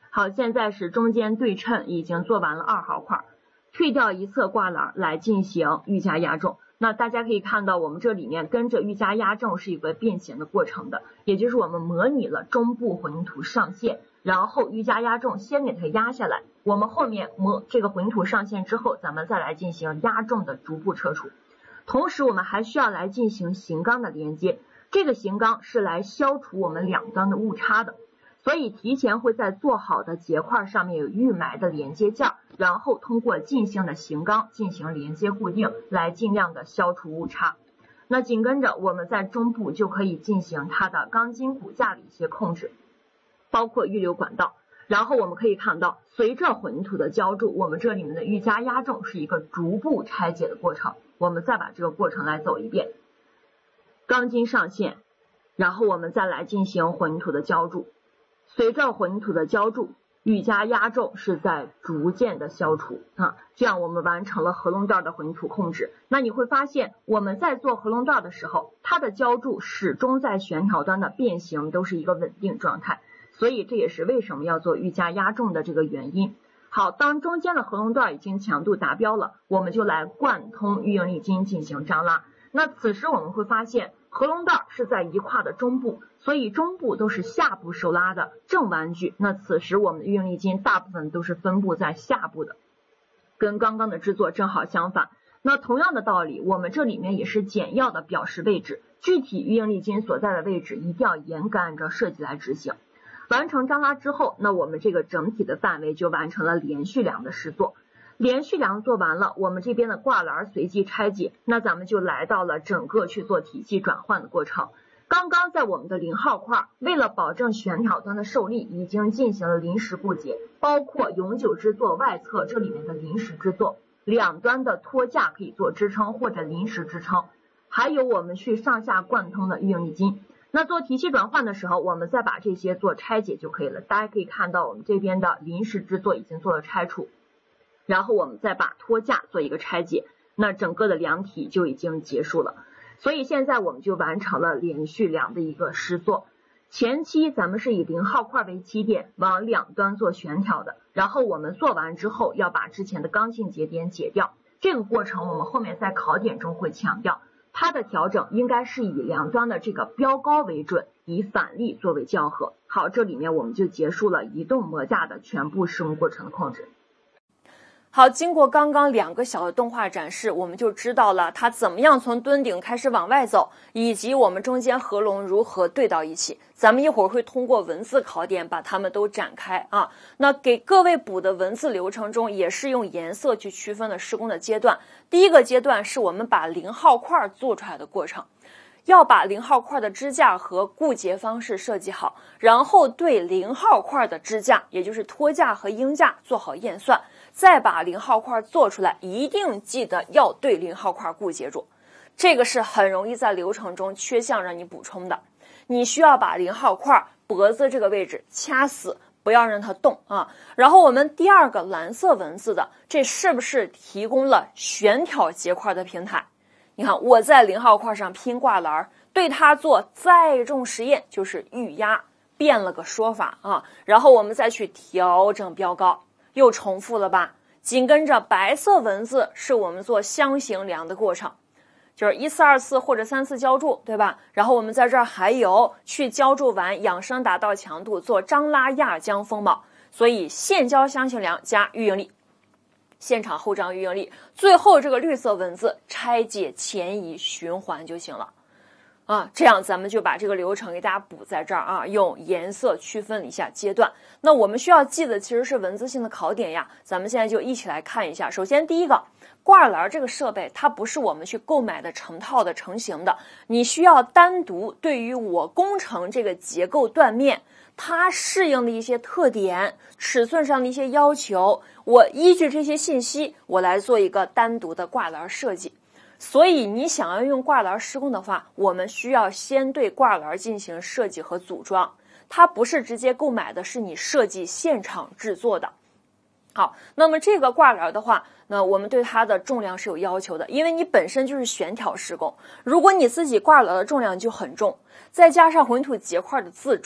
好，现在是中间对称已经做完了二号块，退掉一侧挂篮来进行愈加压重。那大家可以看到，我们这里面跟着愈加压重是一个变形的过程的，也就是我们模拟了中部混凝土上线，然后愈加压重先给它压下来，我们后面模这个混凝土上线之后，咱们再来进行压重的逐步撤除。同时我们还需要来进行型钢的连接，这个型钢是来消除我们两端的误差的，所以提前会在做好的结块上面有预埋的连接件，然后通过进行的型钢进行连接固定，来尽量的消除误差。那紧跟着我们在中部就可以进行它的钢筋骨架的一些控制，包括预留管道。然后我们可以看到，随着混凝土的浇筑，我们这里面的愈加压重是一个逐步拆解的过程。我们再把这个过程来走一遍，钢筋上线，然后我们再来进行混凝土的浇筑。随着混凝土的浇筑，愈加压重是在逐渐的消除啊，这样我们完成了合龙段的混凝土控制。那你会发现，我们在做合龙段的时候，它的浇筑始终在悬挑端的变形都是一个稳定状态，所以这也是为什么要做愈加压重的这个原因。好，当中间的合龙段已经强度达标了，我们就来贯通预应力筋进行张拉。那此时我们会发现，合龙段是在一胯的中部，所以中部都是下部受拉的正弯矩。那此时我们的预应力筋大部分都是分布在下部的，跟刚刚的制作正好相反。那同样的道理，我们这里面也是简要的表示位置，具体预应力筋所在的位置一定要严格按照设计来执行。完成张拉之后，那我们这个整体的范围就完成了连续梁的施作。连续梁做完了，我们这边的挂篮随即拆解，那咱们就来到了整个去做体系转换的过程。刚刚在我们的零号块，为了保证悬挑端的受力，已经进行了临时布结，包括永久支座外侧这里面的临时支座，两端的托架可以做支撑或者临时支撑，还有我们去上下贯通的预应力筋。那做体系转换的时候，我们再把这些做拆解就可以了。大家可以看到，我们这边的临时支座已经做了拆除，然后我们再把托架做一个拆解，那整个的梁体就已经结束了。所以现在我们就完成了连续梁的一个施作。前期咱们是以零号块为起点，往两端做悬挑的，然后我们做完之后要把之前的刚性节点解掉。这个过程我们后面在考点中会强调。它的调整应该是以两端的这个标高为准，以反力作为校核。好，这里面我们就结束了移动模架的全部施工过程的控制。
好，经过刚刚两个小的动画展示，我们就知道了它怎么样从墩顶开始往外走，以及我们中间合龙如何对到一起。咱们一会儿会通过文字考点把它们都展开啊。那给各位补的文字流程中，也是用颜色去区分了施工的阶段。第一个阶段是我们把零号块做出来的过程。要把零号块的支架和固结方式设计好，然后对零号块的支架，也就是托架和鹰架做好验算，再把零号块做出来，一定记得要对零号块固结住。这个是很容易在流程中缺项让你补充的。你需要把零号块脖子这个位置掐死，不要让它动啊。然后我们第二个蓝色文字的，这是不是提供了悬挑结块的平台？你看我在零号块上拼挂篮，对它做载重实验，就是预压，变了个说法啊。然后我们再去调整标高，又重复了吧。紧跟着白色文字是我们做箱型梁的过程，就是一次、二次或者三次浇筑，对吧？然后我们在这儿还有去浇筑完养生达到强度，做张拉压浆封铆，所以现浇箱型梁加预应力。现场后张预应力，最后这个绿色文字拆解前移循环就行了啊。这样咱们就把这个流程给大家补在这儿啊，用颜色区分了一下阶段。那我们需要记的其实是文字性的考点呀，咱们现在就一起来看一下。首先第一个，挂篮这个设备它不是我们去购买的成套的成型的，你需要单独对于我工程这个结构断面它适应的一些特点，尺寸上的一些要求，我依据这些信息，我来做一个单独的挂篮设计。所以你想要用挂篮施工的话，我们需要先对挂篮进行设计和组装，它不是直接购买的，是你设计现场制作的。好，那么这个挂篮的话，那我们对它的重量是有要求的，因为你本身就是悬挑施工，如果你自己挂篮的重量就很重，再加上混凝土结块的自重，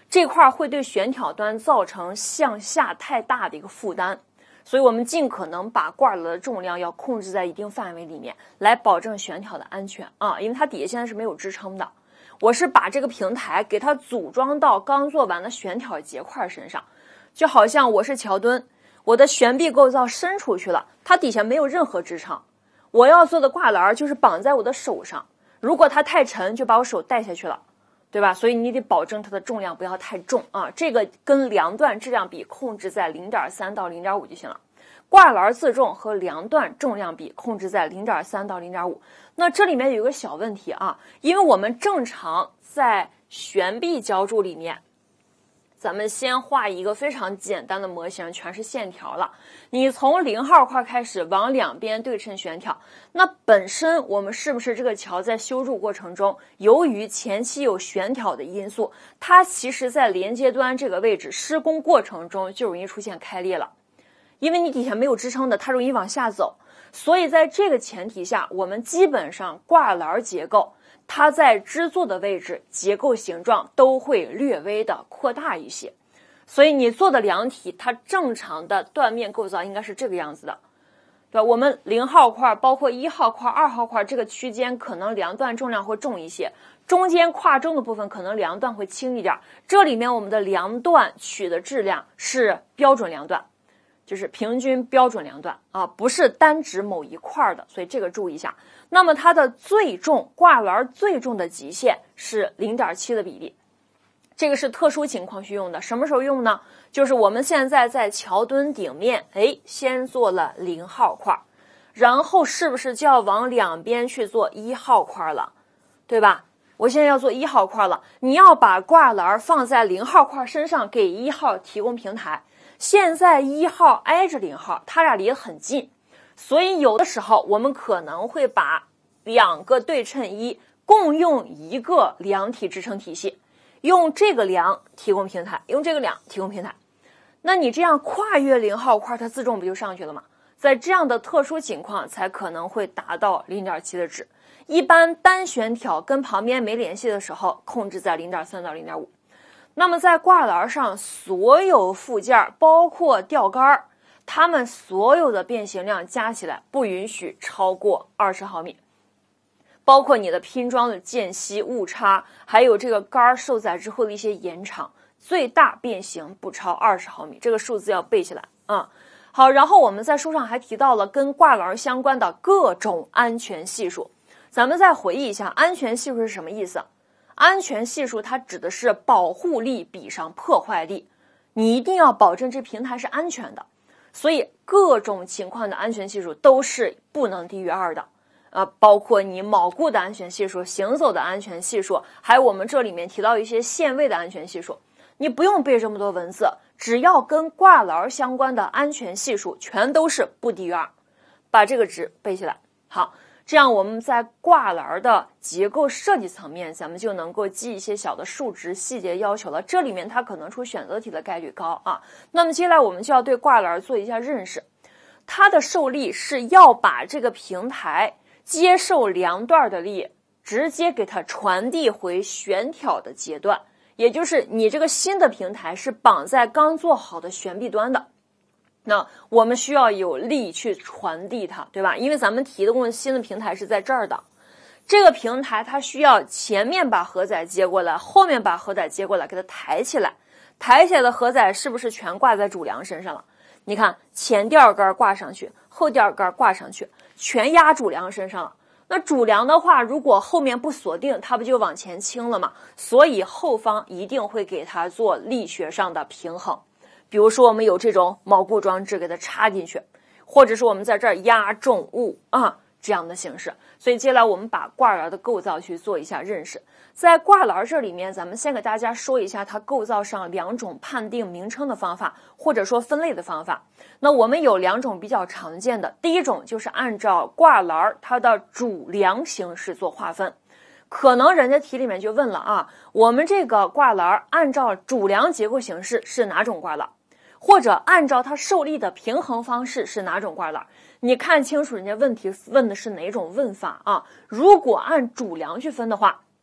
这块会对悬挑端造成向下太大的一个负担。所以我们尽可能把挂轮的重量要控制在一定范围里面，来保证悬挑的安全啊，因为它底下现在是没有支撑的。我是把这个平台给它组装到刚做完的悬挑结块身上，就好像我是桥墩，我的悬臂构造伸出去了，它底下没有任何支撑，我要做的挂篮就是绑在我的手上，如果它太沉就把我手带下去了，对吧？所以你得保证它的重量不要太重啊，这个跟梁段质量比控制在 零点三 到 零点五 就行了。挂篮自重和梁段重量比控制在 零点三 到 零点五。那这里面有一个小问题啊，因为我们正常在悬臂浇筑里面，咱们先画一个非常简单的模型，全是线条了。你从零号块开始往两边对称悬挑，那本身我们是不是这个桥在修筑过程中，由于前期有悬挑的因素，它其实在连接端这个位置施工过程中就容易出现开裂了。因为你底下没有支撑的，它容易往下走，所以在这个前提下，我们基本上挂篮结构它在支座的位置结构形状都会略微的扩大一些，所以你做的梁体它正常的断面构造应该是这个样子的，对吧？我们零号块包括一号块二号块这个区间可能梁段重量会重一些，中间跨中的部分可能梁段会轻一点，这里面我们的梁段取的质量是标准梁段，就是平均标准梁段啊，不是单指某一块的，所以这个注意一下。那么它的最重挂篮最重的极限是 零点七 的比例，这个是特殊情况需用的。什么时候用呢？就是我们现在在桥墩顶面，哎，先做了零号块，然后是不是就要往两边去做一号块了，对吧？我现在要做一号块了，你要把挂篮放在零号块身上，给一号提供平台。现在一号挨着零号，它俩离得很近，所以有的时候我们可能会把两个对称一共用一个梁体支撑体系，用这个梁提供平台，用这个梁提供平台。那你这样跨越零号块，它自重不就上去了吗？在这样的特殊情况才可能会达到 零点七 的值。一般单悬挑跟旁边没联系的时候，控制在 零点三 到 零点五。那么在挂篮上所有附件包括吊杆，它们所有的变形量加起来不允许超过二十毫米，包括你的拼装的间隙误差，还有这个杆受载之后的一些延长，最大变形不超二十毫米，这个数字要背起来啊、嗯。好，然后我们在书上还提到了跟挂篮相关的各种安全系数，咱们再回忆一下安全系数是什么意思。安全系数它指的是保护力比上破坏力，你一定要保证这平台是安全的，所以各种情况的安全系数都是不能低于二的，呃，包括你锚固的安全系数、行走的安全系数，还有我们这里面提到一些限位的安全系数，你不用背这么多文字，只要跟挂篮相关的安全系数全都是不低于二，把这个值背起来。好。这样我们在挂篮的结构设计层面，咱们就能够记一些小的数值细节要求了。这里面它可能出选择题的概率高啊。那么接下来我们就要对挂篮做一下认识，它的受力是要把这个平台接受梁段的力直接给它传递回悬挑的阶段，也就是你这个新的平台是绑在刚做好的悬臂端的。那我们需要有力去传递它，对吧？因为咱们提供的新的平台是在这儿的，这个平台它需要前面把荷载接过来，后面把荷载接过来，给它抬起来。抬起来的荷载是不是全挂在主梁身上了？你看前吊杆挂上去，后吊杆挂上去，全压主梁身上了。那主梁的话，如果后面不锁定，它不就往前倾了吗？所以后方一定会给它做力学上的平衡。比如说我们有这种锚固装置给它插进去，或者是我们在这儿压重物啊这样的形式。所以接下来我们把挂篮的构造去做一下认识。在挂篮这里面，咱们先给大家说一下它构造上两种判定名称的方法，或者说分类的方法。那我们有两种比较常见的，第一种就是按照挂篮它的主梁形式做划分。可能人家题里面就问了啊，我们这个挂篮按照主梁结构形式是哪种挂篮？或者按照它受力的平衡方式是哪种挂篮？你看清楚人家问题问的是哪种问法啊？如果按主梁去分的话，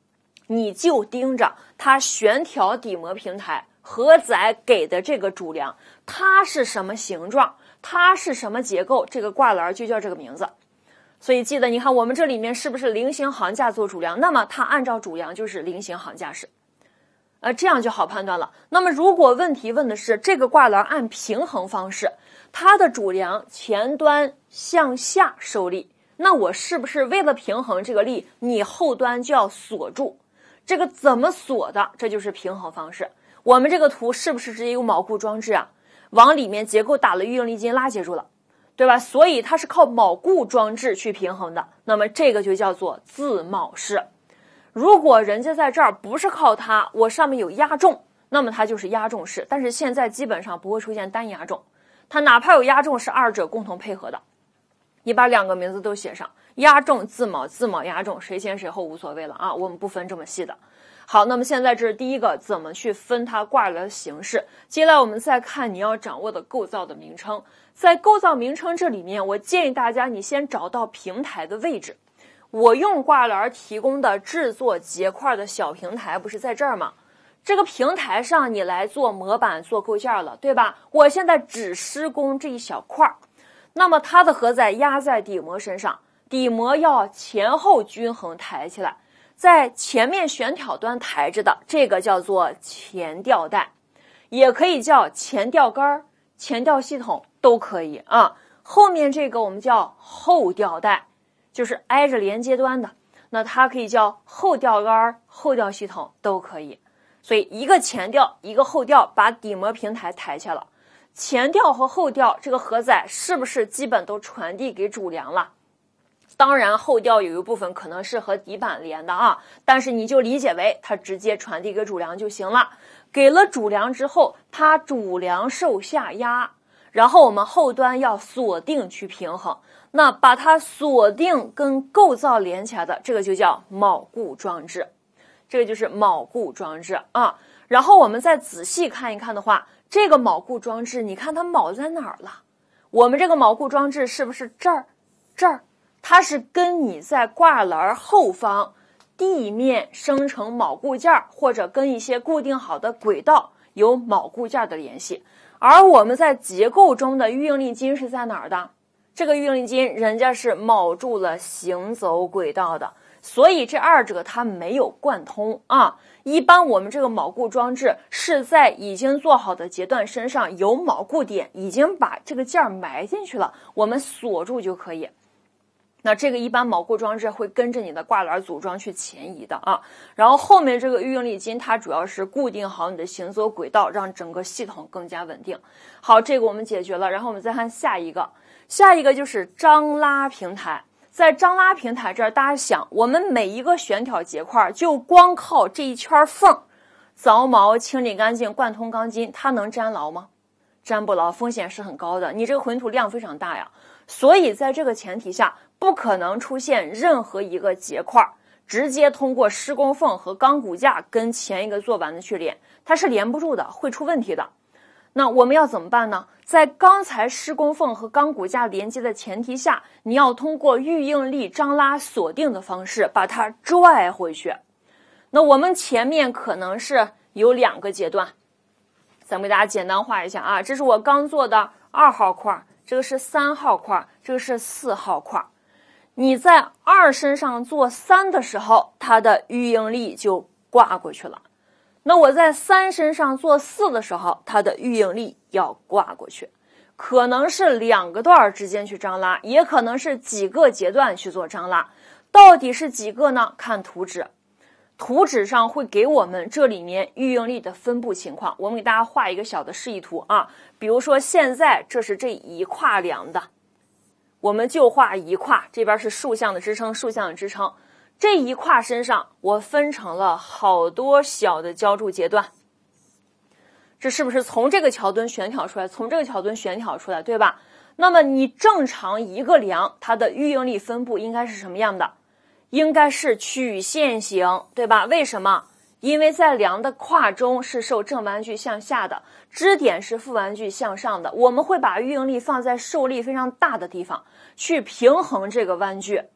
你就盯着它悬挑底膜平台荷载给的这个主梁，它是什么形状，它是什么结构，这个挂篮就叫这个名字。所以记得，你看我们这里面是不是菱形行架做主梁？那么它按照主梁就是菱形行架式，呃，这样就好判断了。那么如果问题问的是这个挂篮按平衡方式，它的主梁前端向下受力，那我是不是为了平衡这个力，你后端就要锁住？这个怎么锁的？这就是平衡方式。我们这个图是不是直接有铆固装置啊？往里面结构打了预应力筋拉结住了，对吧？所以它是靠铆固装置去平衡的，那么这个就叫做自铆式。如果人家在这儿不是靠它，我上面有压重，那么它就是压重式。但是现在基本上不会出现单压重，它哪怕有压重是二者共同配合的。你把两个名字都写上，压重自铆，自铆压重，谁先谁后无所谓了啊，我们不分这么细的。好，那么现在这是第一个怎么去分它挂篮的形式。接下来我们再看你要掌握的构造的名称。在构造名称这里面，我建议大家你先找到平台的位置。我用挂篮提供的制作结块的小平台不是在这儿吗？这个平台上你来做模板做构件了，对吧？我现在只施工这一小块，那么它的荷载压在底膜身上，底膜要前后均衡抬起来，在前面悬挑端抬着的这个叫做前吊带，也可以叫前吊杆、前吊系统都可以啊。后面这个我们叫后吊带，就是挨着连接端的，那它可以叫后吊杆、后吊系统都可以。所以一个前吊一个后吊把底膜平台抬起来了，前吊和后吊这个荷载是不是基本都传递给主梁了？当然后吊有一部分可能是和底板连的啊，但是你就理解为它直接传递给主梁就行了。给了主梁之后，它主梁受下压，然后我们后端要锁定去平衡，那把它锁定跟构造连起来的，这个就叫铆固装置，这个就是铆固装置啊。然后我们再仔细看一看的话，这个铆固装置，你看它铆在哪儿了？我们这个铆固装置是不是这儿、这儿？它是跟你在挂篮后方地面生成铆固件，或者跟一些固定好的轨道有铆固件的联系。而我们在结构中的预应力筋是在哪儿的？这个预应力筋人家是铆住了行走轨道的，所以这二者它没有贯通啊。一般我们这个铆固装置是在已经做好的节段身上有铆固点，已经把这个件埋进去了，我们锁住就可以。那这个一般铆固装置会跟着你的挂篮组装去前移的啊。然后后面这个预应力筋它主要是固定好你的行走轨道，让整个系统更加稳定。好，这个我们解决了，然后我们再看下一个，下一个就是张拉平台。在张拉平台这儿，大家想，我们每一个悬挑结块就光靠这一圈缝，凿铆、清理干净、贯通钢筋，它能粘牢吗？粘不牢，风险是很高的，你这个混土量非常大呀。所以在这个前提下，不可能出现任何一个结块直接通过施工缝和钢骨架跟前一个做完的去连，它是连不住的，会出问题的。那我们要怎么办呢？在刚才施工缝和钢骨架连接的前提下，你要通过预应力张拉锁定的方式把它拽回去。那我们前面可能是有两个阶段，咱们给大家简单画一下啊，这是我刚做的二号块，这个是三号块，这个是四号块。你在二身上做三的时候，它的预应力就挂过去了。那我在三身上做四的时候，它的预应力要挂过去。可能是两个段之间去张拉，也可能是几个阶段去做张拉。到底是几个呢？看图纸。图纸上会给我们这里面预应力的分布情况。我们给大家画一个小的示意图啊，比如说现在这是这一跨梁的，我们就画一跨，这边是竖向的支撑，竖向的支撑。这一跨身上我分成了好多小的浇筑阶段，这是不是从这个桥墩悬挑出来，从这个桥墩悬挑出来，对吧？那么你正常一个梁它的预应力分布应该是什么样的？应该是曲线型，对吧？为什么？因为在梁的跨中是受正弯距向下的，支点是负弯距向上的，我们会把预应力放在受力非常大的地方去平衡这个弯距。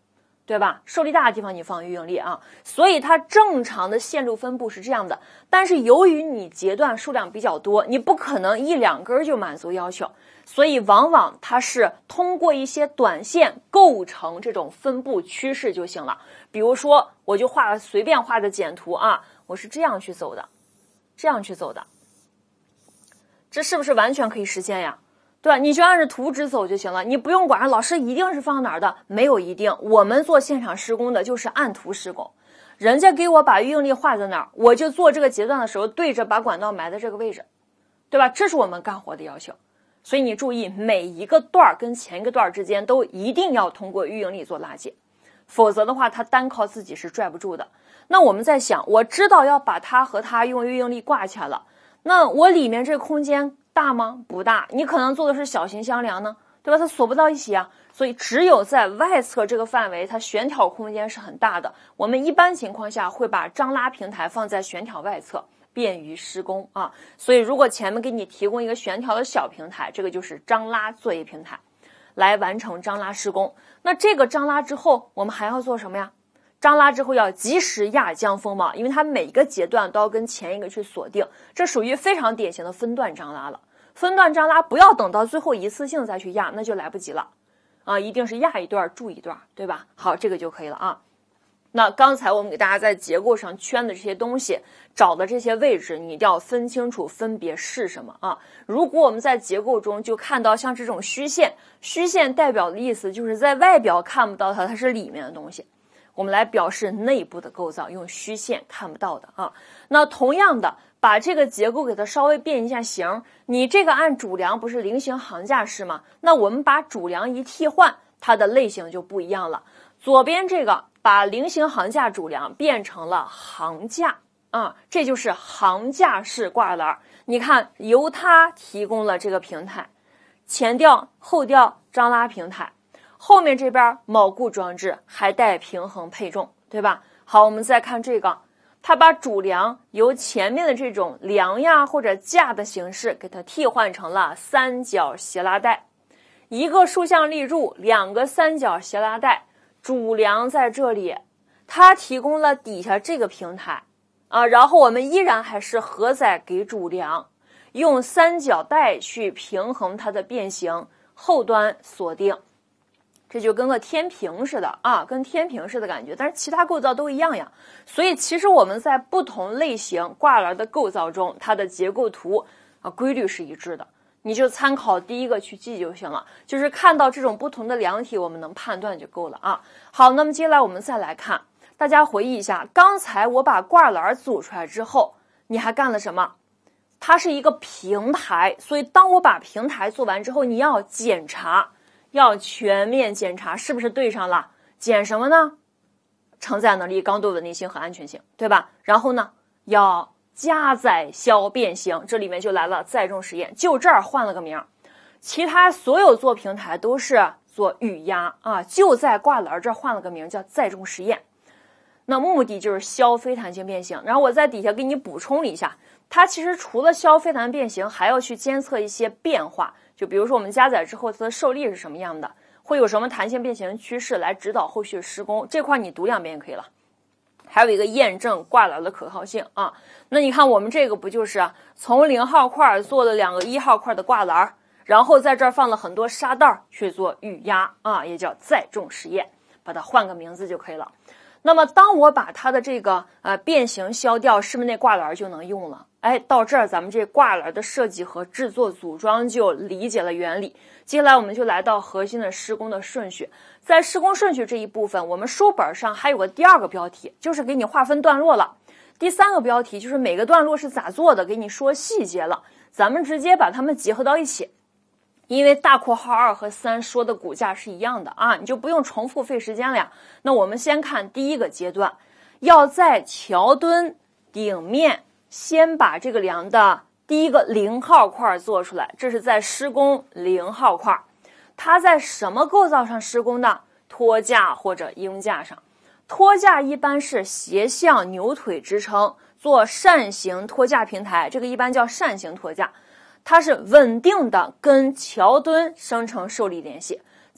对吧？受力大的地方你放预应力啊，所以它正常的线路分布是这样的。但是由于你节段数量比较多，你不可能一两根就满足要求，所以往往它是通过一些短线构成这种分布趋势就行了。比如说，我就画随便画的简图啊，我是这样去走的，这样去走的，这是不是完全可以实现呀？对吧？你就按着图纸走就行了，你不用管老师一定是放哪儿的，没有一定。我们做现场施工的就是按图施工，人家给我把预应力画在哪儿，我就做这个节段的时候对着把管道埋在这个位置，对吧？这是我们干活的要求。所以你注意，每一个段跟前一个段之间都一定要通过预应力做拉接，否则的话它单靠自己是拽不住的。那我们在想，我知道要把它和它用预应力挂起来了，那我里面这个空间大吗？不大，你可能做的是小型箱梁呢，对吧？它锁不到一起啊，所以只有在外侧这个范围，它悬挑空间是很大的。我们一般情况下会把张拉平台放在悬挑外侧，便于施工啊。所以如果前面给你提供一个悬挑的小平台，这个就是张拉作业平台，来完成张拉施工。那这个张拉之后，我们还要做什么呀？张拉之后要及时压浆封帽，因为它每个阶段都要跟前一个去锁定，这属于非常典型的分段张拉了。分段张拉不要等到最后一次性再去压，那就来不及了啊！一定是压一段注一段，对吧？好，这个就可以了啊。那刚才我们给大家在结构上圈的这些东西，找的这些位置，你一定要分清楚分别是什么啊。如果我们在结构中就看到像这种虚线，虚线代表的意思就是在外表看不到它，它是里面的东西。我们来表示内部的构造，用虚线看不到的啊。那同样的，把这个结构给它稍微变一下形，你这个按主梁不是菱形桁架式吗？那我们把主梁一替换，它的类型就不一样了。左边这个把菱形桁架主梁变成了桁架啊，这就是桁架式挂篮。你看，由它提供了这个平台，前吊后吊张拉平台。后面这边铆固装置还带平衡配重，对吧？好，我们再看这个，它把主梁由前面的这种梁呀或者架的形式给它替换成了三角斜拉带，一个竖向立柱，两个三角斜拉带，主梁在这里，它提供了底下这个平台啊，然后我们依然还是荷载给主梁，用三角带去平衡它的变形，后端锁定。这就跟个天平似的啊，跟天平似的感觉，但是其他构造都一样呀。所以其实我们在不同类型挂篮的构造中，它的结构图啊规律是一致的，你就参考第一个去记就行了。就是看到这种不同的梁体，我们能判断就够了啊。好，那么接下来我们再来看，大家回忆一下，刚才我把挂篮组出来之后，你还干了什么？它是一个平台，所以当我把平台做完之后，你要检查。要全面检查是不是对上了，检什么呢？承载能力、刚度稳定性和安全性，对吧？然后呢，要加载消变形，这里面就来了载重实验，就这儿换了个名，其他所有做平台都是做预压啊，就在挂篮这儿换了个名叫载重实验。那目的就是消非弹性变形，然后我在底下给你补充了一下，它其实除了消非弹变形，还要去监测一些变化。就比如说我们加载之后它的受力是什么样的，会有什么弹性变形趋势来指导后续施工，这块你读两遍就可以了。还有一个验证挂篮的可靠性啊，那你看我们这个不就是啊，从零号块做了两个一号块的挂篮，然后在这儿放了很多沙袋去做预压啊，也叫载重实验，把它换个名字就可以了。那么当我把它的这个呃变形消掉，是不是那挂篮就能用了？哎，到这儿咱们这挂篮的设计和制作组装就理解了原理。接下来我们就来到核心的施工的顺序。在施工顺序这一部分，我们书本上还有个第二个标题，就是给你划分段落了。第三个标题就是每个段落是咋做的，给你说细节了。咱们直接把它们结合到一起。因为大括号二和三说的骨架是一样的啊，你就不用重复费时间了呀。那我们先看第一个阶段，要在桥墩顶面先把这个梁的第一个零号块做出来，这是在施工零号块。它在什么构造上施工呢？托架或者鹰架上。托架一般是斜向牛腿支撑，做扇形托架平台，这个一般叫扇形托架。它是稳定的跟桥墩生成受力联系，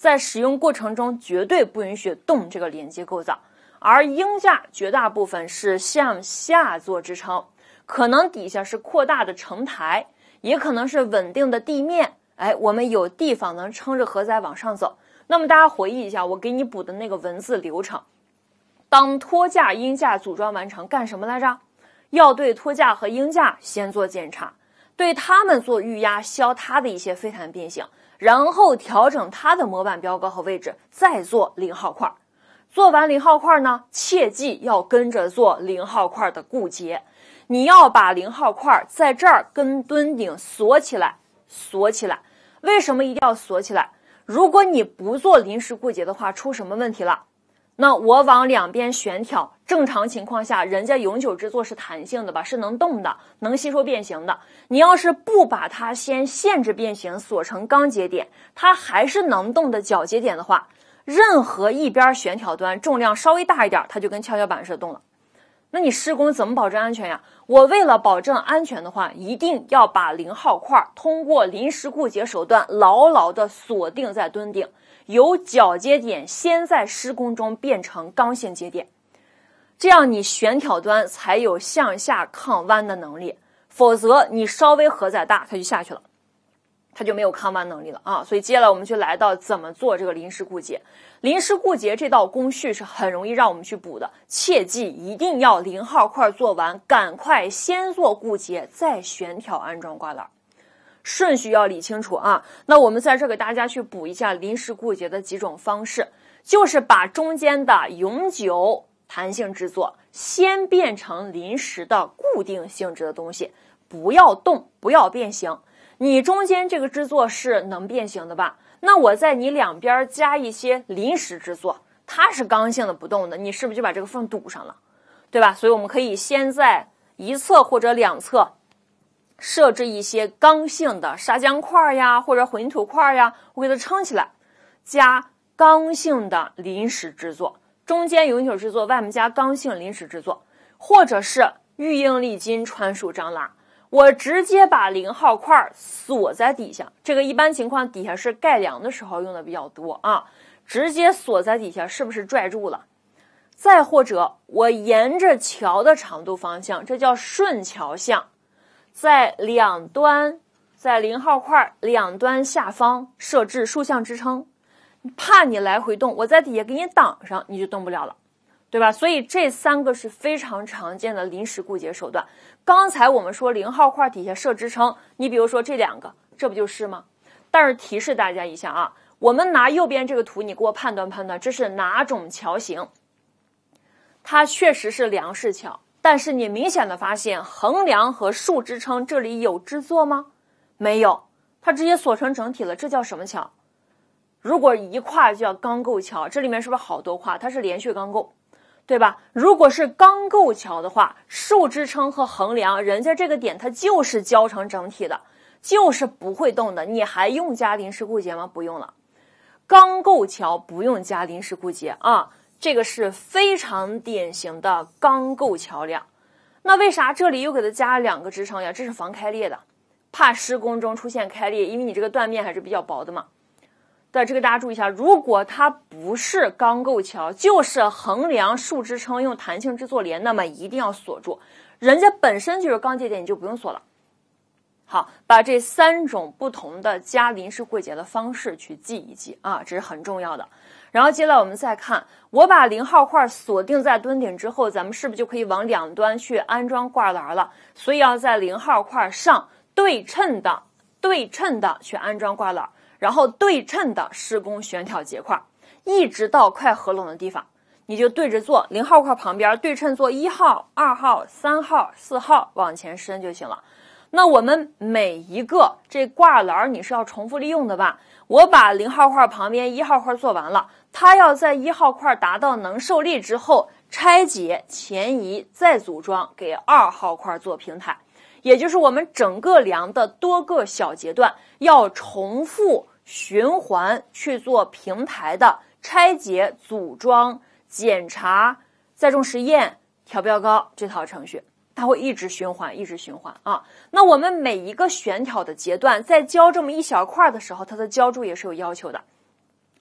在使用过程中绝对不允许动这个连接构造。而鹰架绝大部分是向下做支撑，可能底下是扩大的承台，也可能是稳定的地面，哎，我们有地方能撑着荷载往上走。那么大家回忆一下我给你补的那个文字流程，当托架鹰架组装完成干什么来着？要对托架和鹰架先做检查，对它们做预压，消它的一些飞弹变形，然后调整它的模板标高和位置，再做零号块。做完零号块呢，切记要跟着做零号块的固结。你要把零号块在这儿跟墩顶锁起来，锁起来。为什么一定要锁起来？如果你不做临时固结的话，出什么问题了？那我往两边悬挑，正常情况下，人家永久制作是弹性的吧，是能动的，能吸收变形的。你要是不把它先限制变形，锁成钢节点，它还是能动的角节点的话，任何一边悬挑端重量稍微大一点，它就跟跷跷板似的动了。那你施工怎么保证安全呀？我为了保证安全的话，一定要把零号块通过临时固结手段牢牢地锁定在墩顶，由角节点先在施工中变成刚性节点，这样你悬挑端才有向下抗弯的能力，否则你稍微荷载大，它就下去了。它就没有抗弯能力了啊！所以接下来我们就来到怎么做这个临时固结。临时固结这道工序是很容易让我们去补的，切记一定要零号块做完，赶快先做固结，再悬挑安装挂篮，顺序要理清楚啊！那我们在这给大家去补一下临时固结的几种方式，就是把中间的永久弹性制作先变成临时的固定性质的东西，不要动，不要变形。你中间这个制作是能变形的吧？那我在你两边加一些临时制作，它是刚性的不动的，你是不是就把这个缝堵上了，对吧？所以我们可以先在一侧或者两侧设置一些刚性的砂浆块呀，或者混凝土块呀，我给它撑起来，加刚性的临时制作，中间永久制作，外面加刚性临时制作，或者是预应力筋穿束张拉。我直接把零号块锁在底下，这个一般情况底下是盖梁的时候用的比较多啊，直接锁在底下是不是拽住了？再或者我沿着桥的长度方向，这叫顺桥向，在两端，在零号块两端下方设置竖向支撑，怕你来回动，我在底下给你挡上，你就动不了了，对吧？所以这三个是非常常见的临时固结手段。刚才我们说零号块底下设支撑，你比如说这两个，这不就是吗？但是提示大家一下啊，我们拿右边这个图，你给我判断判断，这是哪种桥型？它确实是梁式桥，但是你明显的发现横梁和竖支撑这里有制作吗？没有，它直接锁成整体了，这叫什么桥？如果一跨就叫钢构桥，这里面是不是好多跨？它是连续钢构，对吧？如果是钢构桥的话，竖支撑和横梁，人家这个点它就是交成整体的，就是不会动的，你还用加临时固结吗？不用了。钢构桥不用加临时固结啊，这个是非常典型的钢构桥梁。那为啥这里又给它加两个支撑呀？这是防开裂的，怕施工中出现开裂，因为你这个断面还是比较薄的嘛。对，这个大家注意一下，如果它不是钢构桥，就是横梁竖支撑用弹性制作连，那么一定要锁住，人家本身就是钢节点，你就不用锁了。好，把这三种不同的加临时固结的方式去记一记啊，这是很重要的。然后接下来我们再看，我把零号块锁定在墩顶之后，咱们是不是就可以往两端去安装挂篮了？所以要在零号块上对称的、对称的去安装挂篮，然后对称的施工悬挑结块，一直到快合拢的地方，你就对着做，零号块旁边对称做一号、二号、三号、四号往前伸就行了。那我们每一个这挂篮你是要重复利用的吧？我把零号块旁边一号块做完了，它要在一号块达到能受力之后拆解前移再组装给二号块做平台，也就是我们整个梁的多个小节段要重复循环去做平台的拆解、组装、检查、载重实验、调标高这套程序。它会一直循环一直循环啊。那我们每一个悬挑的节段在浇这么一小块的时候，它的浇筑也是有要求的。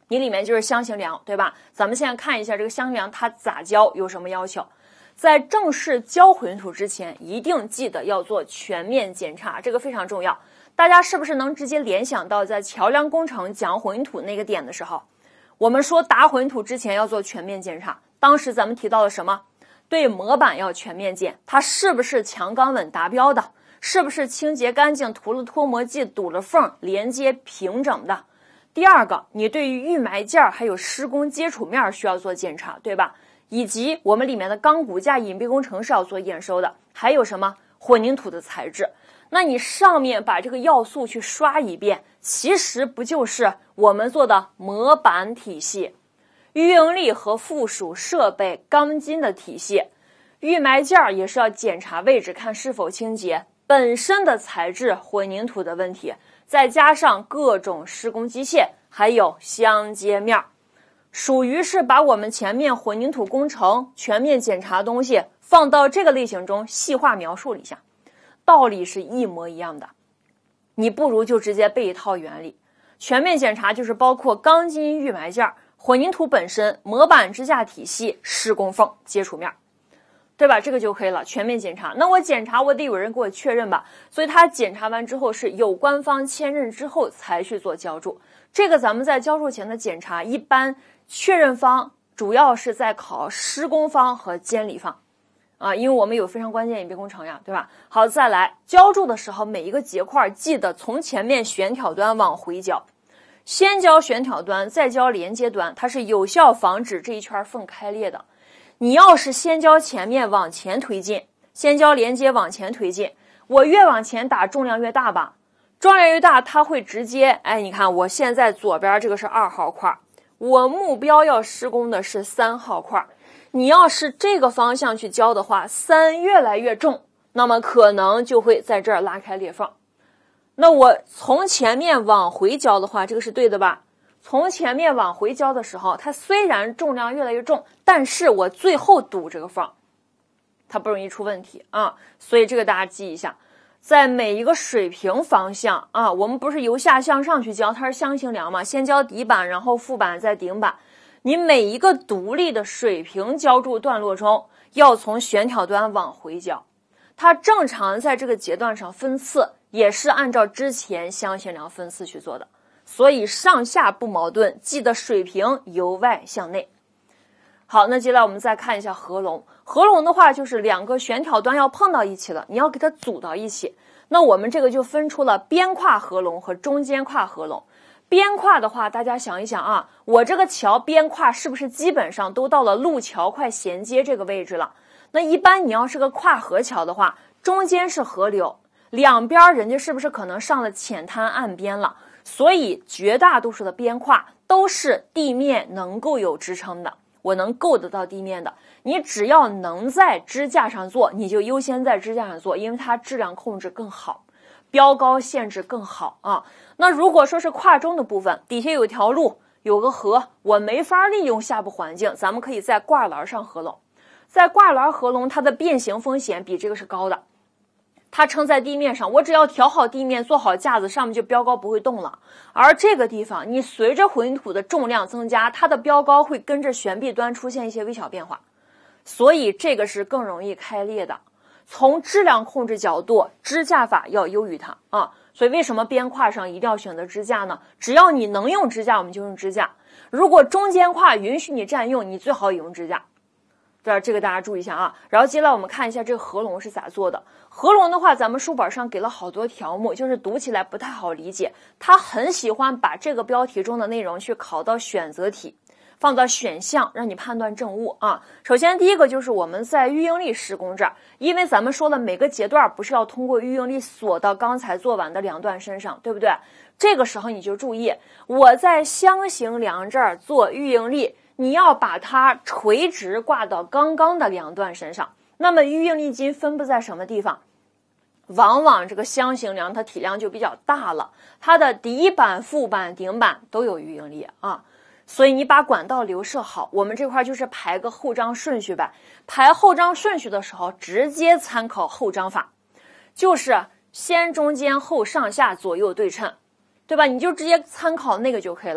你里面就是箱型梁，对吧？咱们现在看一下这个箱型梁它咋交，有什么要求？在正式交混凝土之前，一定记得要做全面检查，这个非常重要。大家是不是能直接联想到在桥梁工程讲混凝土那个点的时候，我们说打混凝土之前要做全面检查，当时咱们提到了什么？对模板要全面检，它是不是强钢稳达标的？是不是清洁干净，涂了脱模剂，堵了缝，连接平整的？第二个，你对于预埋件还有施工接触面需要做检查，对吧？以及我们里面的钢骨架隐蔽工程是要做验收的，还有什么混凝土的材质？那你上面把这个要素去刷一遍，其实不就是我们做的模板体系、预应力和附属设备、钢筋的体系？预埋件也是要检查位置，看是否清洁，本身的材质混凝土的问题，再加上各种施工机械，还有相接面，属于是把我们前面混凝土工程全面检查的东西放到这个类型中细化描述了一下，道理是一模一样的。你不如就直接背一套原理。全面检查就是包括钢筋预埋件、混凝土本身、模板支架体系、施工缝、接触面，对吧？这个就可以了，全面检查。那我检查我得有人给我确认吧，所以他检查完之后是有关方签认之后才去做浇筑。这个咱们在浇筑前的检查，一般确认方主要是在考施工方和监理方啊，因为我们有非常关键隐蔽工程呀，对吧？好，再来浇筑的时候，每一个结块记得从前面悬挑端往回浇，先浇悬挑端，再浇连接端，它是有效防止这一圈缝开裂的。你要是先浇前面往前推进，先浇连接往前推进，我越往前打重量越大吧，重量越大它会直接，哎，你看我现在左边这个是二号块，我目标要施工的是三号块，你要是这个方向去浇的话，三越来越重，那么可能就会在这儿拉开裂缝。那我从前面往回浇的话，这个是对的吧？从前面往回浇的时候，它虽然重量越来越重，但是我最后堵这个缝，它不容易出问题啊。所以这个大家记一下，在每一个水平方向啊，我们不是由下向上去浇，它是箱型梁嘛，先浇底板，然后副板，再顶板。你每一个独立的水平浇筑段落中，要从悬挑端往回浇。它正常在这个阶段上分次，也是按照之前箱型梁分次去做的。所以上下不矛盾，记得水平由外向内。好，那接下来我们再看一下合龙。合龙的话就是两个悬挑端要碰到一起了，你要给它组到一起。那我们这个就分出了边跨合龙和中间跨合龙。边跨的话，大家想一想啊，我这个桥边跨是不是基本上都到了路桥快衔接这个位置了？那一般你要是个跨河桥的话，中间是河流，两边人家是不是可能上了浅滩岸边了？所以绝大多数的边跨都是地面能够有支撑的，我能够得到地面的。你只要能在支架上做，你就优先在支架上做，因为它质量控制更好，标高限制更好啊。那如果说是跨中的部分，底下有条路，有个河，我没法利用下部环境，咱们可以在挂栏上合拢。在挂栏合拢，它的变形风险比这个是高的。它撑在地面上，我只要调好地面，做好架子，上面就标高不会动了。而这个地方，你随着混凝土的重量增加，它的标高会跟着悬臂端出现一些微小变化，所以这个是更容易开裂的。从质量控制角度，支架法要优于它啊。所以为什么边跨上一定要选择支架呢？只要你能用支架，我们就用支架。如果中间跨允许你占用，你最好也用支架。这这个大家注意一下啊。然后接下来我们看一下这个合龙是咋做的。合龙的话，咱们书本上给了好多条目，就是读起来不太好理解。他很喜欢把这个标题中的内容去考到选择题，放到选项，让你判断正误啊。首先第一个就是我们在预应力施工这儿，因为咱们说了每个节段不是要通过预应力锁到刚才做完的梁段身上，对不对？这个时候你就注意，我在箱型梁这儿做预应力，你要把它垂直挂到刚刚的梁段身上。那么预应力筋分布在什么地方？往往这个箱型梁它体量就比较大了，它的底板、副板、顶板都有预应力啊。所以你把管道留设好，我们这块就是排个后张顺序呗。排后张顺序的时候，直接参考后张法，就是先中间后上下左右对称，对吧？你就直接参考那个就可以了。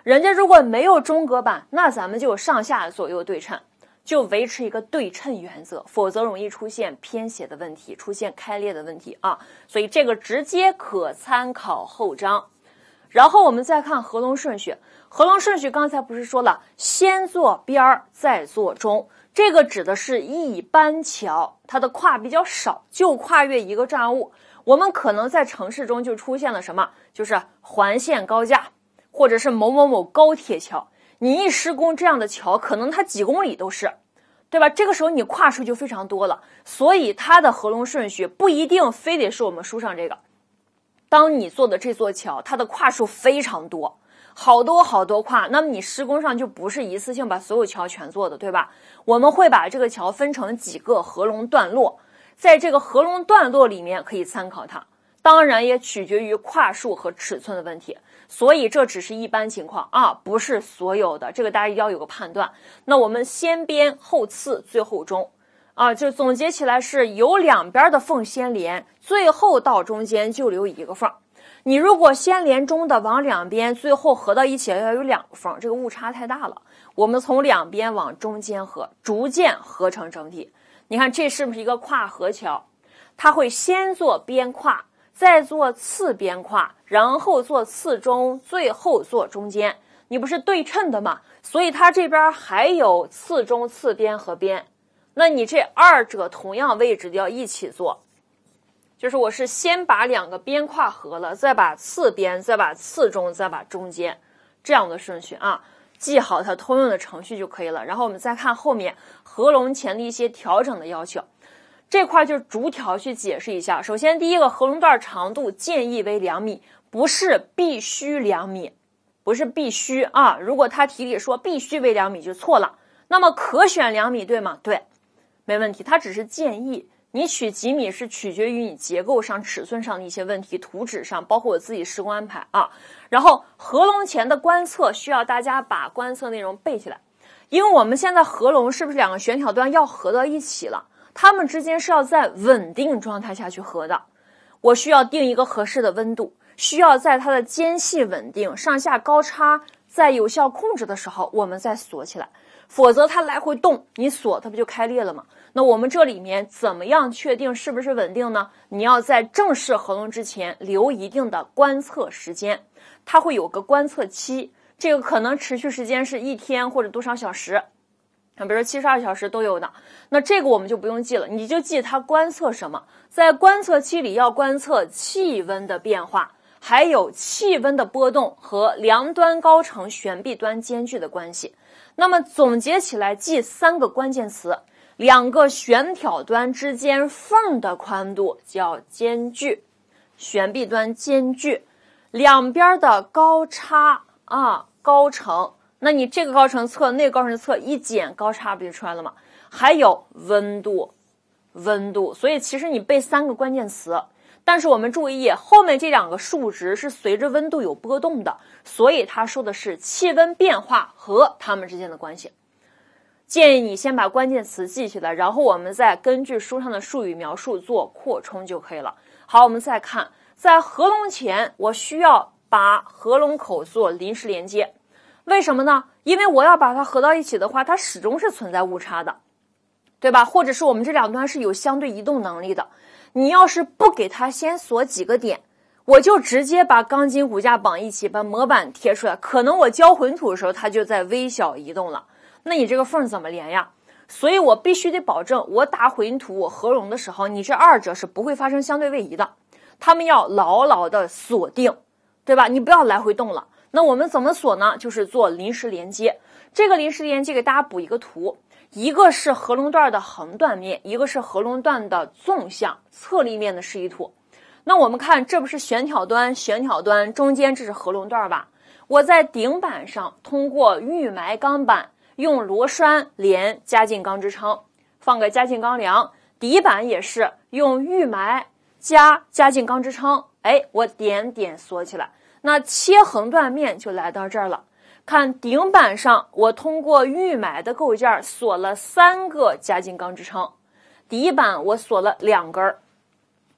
人家如果没有中隔板，那咱们就上下左右对称，就维持一个对称原则，否则容易出现偏斜的问题，出现开裂的问题啊。所以这个直接可参考后章。然后我们再看合龙顺序，合龙顺序刚才不是说了，先做边儿再做中，这个指的是一般桥，它的跨比较少，就跨越一个站务。我们可能在城市中就出现了什么，就是环线高架，或者是某某某高铁桥，你一施工这样的桥，可能它几公里都是，对吧？这个时候你跨数就非常多了，所以它的合龙顺序不一定非得是我们书上这个。当你做的这座桥，它的跨数非常多，好多好多跨，那么你施工上就不是一次性把所有桥全做的，对吧？我们会把这个桥分成几个合龙段落，在这个合龙段落里面可以参考它，当然也取决于跨数和尺寸的问题，所以这只是一般情况啊，不是所有的，这个大家一定要有个判断。那我们先边后次最后中啊，就总结起来是有两边的缝先连，最后到中间就留一个缝。你如果先连中的往两边，最后合到一起要有两个缝，这个误差太大了。我们从两边往中间合，逐渐合成整体。你看这是不是一个跨合桥？它会先做边跨，再做次边跨，然后做次中，最后做中间。你不是对称的吗？所以它这边还有次中、次边和边。那你这二者同样位置的要一起做，就是我是先把两个边跨合了，再把次边，再把次中，再把中间，这样的顺序啊，记好它通用的程序就可以了。然后我们再看后面合龙前的一些调整的要求，这块就逐条去解释一下。首先第一个，合龙段长度建议为两米，不是必须两米，不是必须啊。如果他题里说必须为两米就错了，那么可选两米对吗？对。没问题，它只是建议，你取几米是取决于你结构上、尺寸上的一些问题，图纸上，包括我自己施工安排啊。然后合龙前的观测需要大家把观测内容背起来，因为我们现在合龙是不是两个悬挑端要合到一起了？它们之间是要在稳定状态下去合的，我需要定一个合适的温度，需要在它的间隙稳定、上下高差在有效控制的时候，我们再锁起来。否则它来回动，你锁它不就开裂了吗？那我们这里面怎么样确定是不是稳定呢？你要在正式合龙之前留一定的观测时间，它会有个观测期，这个可能持续时间是一天或者多少小时，比如说七十二小时都有的。那这个我们就不用记了，你就记它观测什么，在观测期里要观测气温的变化，还有气温的波动和梁端高程悬臂端间距的关系。那么总结起来记三个关键词，两个悬挑端之间缝的宽度叫间距，悬臂端间距，两边的高差啊高程，那你这个高程测那个高程测一减高差不就出来了吗？还有温度，温度，所以其实你背三个关键词。但是我们注意，后面这两个数值是随着温度有波动的，所以它说的是气温变化和它们之间的关系。建议你先把关键词记起来，然后我们再根据书上的术语描述做扩充就可以了。好，我们再看，在合龙前，我需要把合龙口做临时连接。为什么呢？因为我要把它合到一起的话，它始终是存在误差的，对吧？或者是我们这两端是有相对移动能力的。你要是不给它先锁几个点，我就直接把钢筋骨架绑一起，把模板贴出来，可能我浇混土的时候它就在微小移动了，那你这个缝怎么连呀？所以我必须得保证我打混土我合龙的时候，你这二者是不会发生相对位移的，它们要牢牢的锁定，对吧？你不要来回动了。那我们怎么锁呢？就是做临时连接。这个临时连接给大家补一个图，一个是合龙段的横断面，一个是合龙段的纵向侧立面的示意图。那我们看，这不是悬挑端，悬挑端中间这是合龙段吧？我在顶板上通过预埋钢板，用螺栓连加劲钢支撑，放个加劲钢梁，底板也是用预埋加加劲钢支撑，哎，我点点锁起来。那切横断面就来到这儿了。看顶板上，我通过预埋的构件锁了三个加劲钢支撑，底板我锁了两根儿，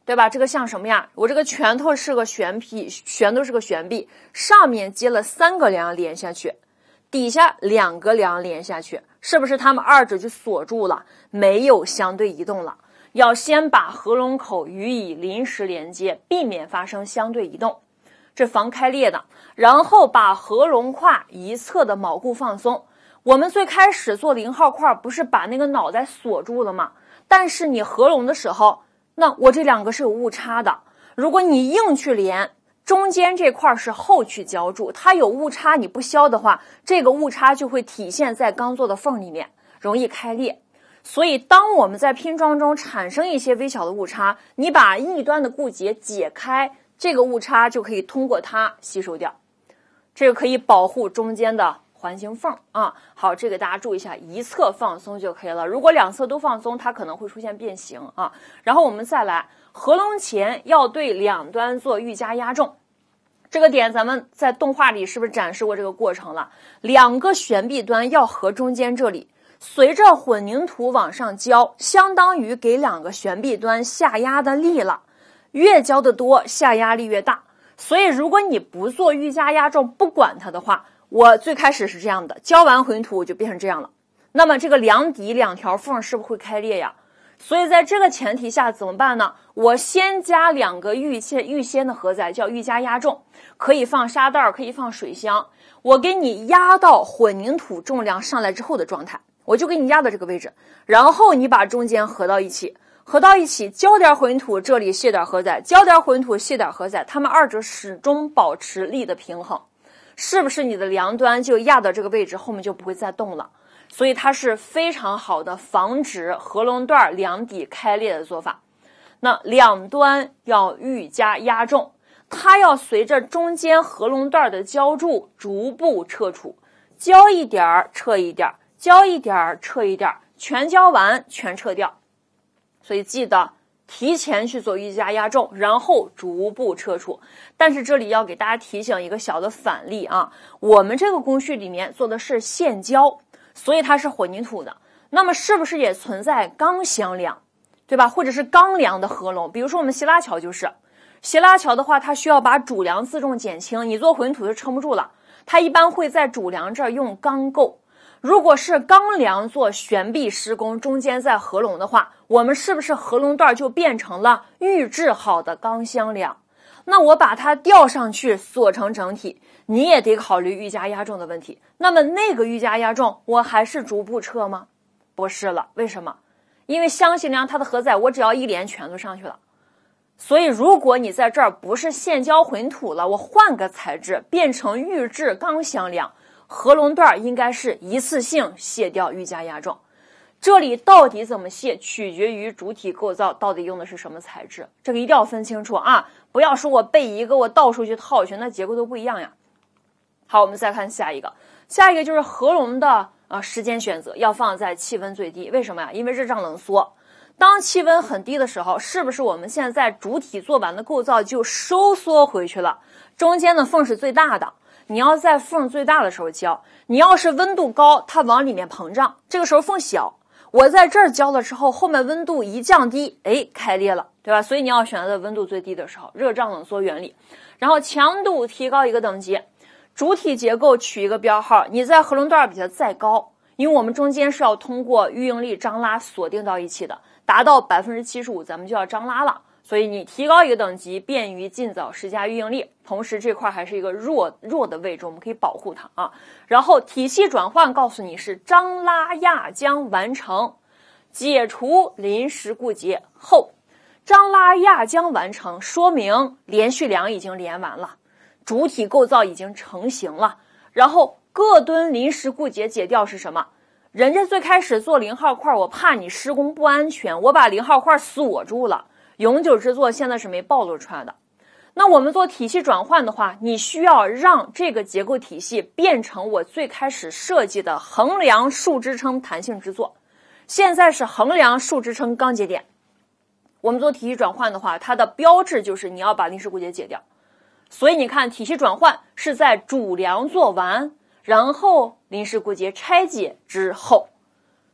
对吧？这个像什么呀？我这个拳头是个悬臂，拳头是个悬臂，上面接了三个梁连下去，底下两个梁连下去，是不是它们二者就锁住了，没有相对移动了？要先把合龙口予以临时连接，避免发生相对移动，这防开裂的。然后把合龙胯一侧的锚固放松。我们最开始做零号胯不是把那个脑袋锁住了吗？但是你合龙的时候，那我这两个是有误差的。如果你硬去连，中间这块是后去浇筑，它有误差，你不消的话，这个误差就会体现在钢做的缝里面，容易开裂。所以当我们在拼装中产生一些微小的误差，你把一端的固结解开，这个误差就可以通过它吸收掉，这个可以保护中间的环形缝啊。好，这个大家注意一下，一侧放松就可以了。如果两侧都放松，它可能会出现变形啊。然后我们再来，合龙前要对两端做预加压重。这个点咱们在动画里是不是展示过这个过程了？两个悬臂端要合中间这里，随着混凝土往上浇，相当于给两个悬臂端下压的力了，越浇的多，下压力越大。所以如果你不做预加压重，不管它的话，我最开始是这样的，浇完混凝土就变成这样了，那么这个梁底两条缝是不是会开裂呀？所以在这个前提下怎么办呢？我先加两个预先预先的荷载，叫预加压重，可以放沙袋，可以放水箱，我给你压到混凝土重量上来之后的状态，我就给你压到这个位置，然后你把中间合到一起，合到一起，浇点混凝土，这里卸点荷载，浇点混凝土，卸点荷载，它们二者始终保持力的平衡，是不是你的梁端就压到这个位置，后面就不会再动了？所以它是非常好的防止合龙段梁底开裂的做法。那两端要预加压重，它要随着中间合龙段的浇筑逐步撤除，浇一点撤一点，浇一点撤一点，全浇完全撤掉。所以记得提前去做预加压重，然后逐步撤除。但是这里要给大家提醒一个小的反例啊，我们这个工序里面做的是现浇，所以它是混凝土的，那么是不是也存在钢箱梁，对吧？或者是钢梁的合龙，比如说我们希拉桥就是，希拉桥的话，它需要把主梁自重减轻，你做混凝土就撑不住了，它一般会在主梁这儿用钢构。如果是钢梁做悬臂施工，中间再合龙的话，我们是不是合龙段就变成了预制好的钢箱梁？那我把它吊上去锁成整体，你也得考虑预加压重的问题。那么那个预加压重，我还是逐步撤吗？不是了，为什么？因为箱型梁它的荷载我只要一连全都上去了。所以如果你在这儿不是现浇混凝土了，我换个材质变成预制钢箱梁，合龙段应该是一次性卸掉预加压重。这里到底怎么卸，取决于主体构造到底用的是什么材质，这个一定要分清楚啊！不要说我背一个，我到处去套去，那结构都不一样呀。好，我们再看下一个，下一个就是合龙的呃时间选择要放在气温最低，为什么呀？因为热胀冷缩。当气温很低的时候，是不是我们现在主体做板的构造就收缩回去了？中间的缝是最大的，你要在缝最大的时候浇。你要是温度高，它往里面膨胀，这个时候缝小。我在这儿浇了之后，后面温度一降低，哎，开裂了，对吧？所以你要选择温度最低的时候，热胀冷缩原理。然后强度提高一个等级，主体结构取一个标号，你在合龙段比它再高，因为我们中间是要通过预应力张拉锁定到一起的，达到百分之七十五，咱们就要张拉了。所以你提高一个等级，便于尽早施加预应力，同时这块还是一个弱弱的位置，我们可以保护它啊。然后体系转换告诉你是张拉压浆完成，解除临时固结后，张拉压浆完成，说明连续梁已经连完了，主体构造已经成型了。然后各吨临时固结解掉是什么？人家最开始做零号块，我怕你施工不安全，我把零号块锁住了。永久制作现在是没暴露出来的。那我们做体系转换的话，你需要让这个结构体系变成我最开始设计的横梁竖支撑弹性制作，现在是横梁竖支撑钢结点。我们做体系转换的话，它的标志就是你要把临时固结解掉。所以你看体系转换是在主梁做完，然后临时固结拆解之后。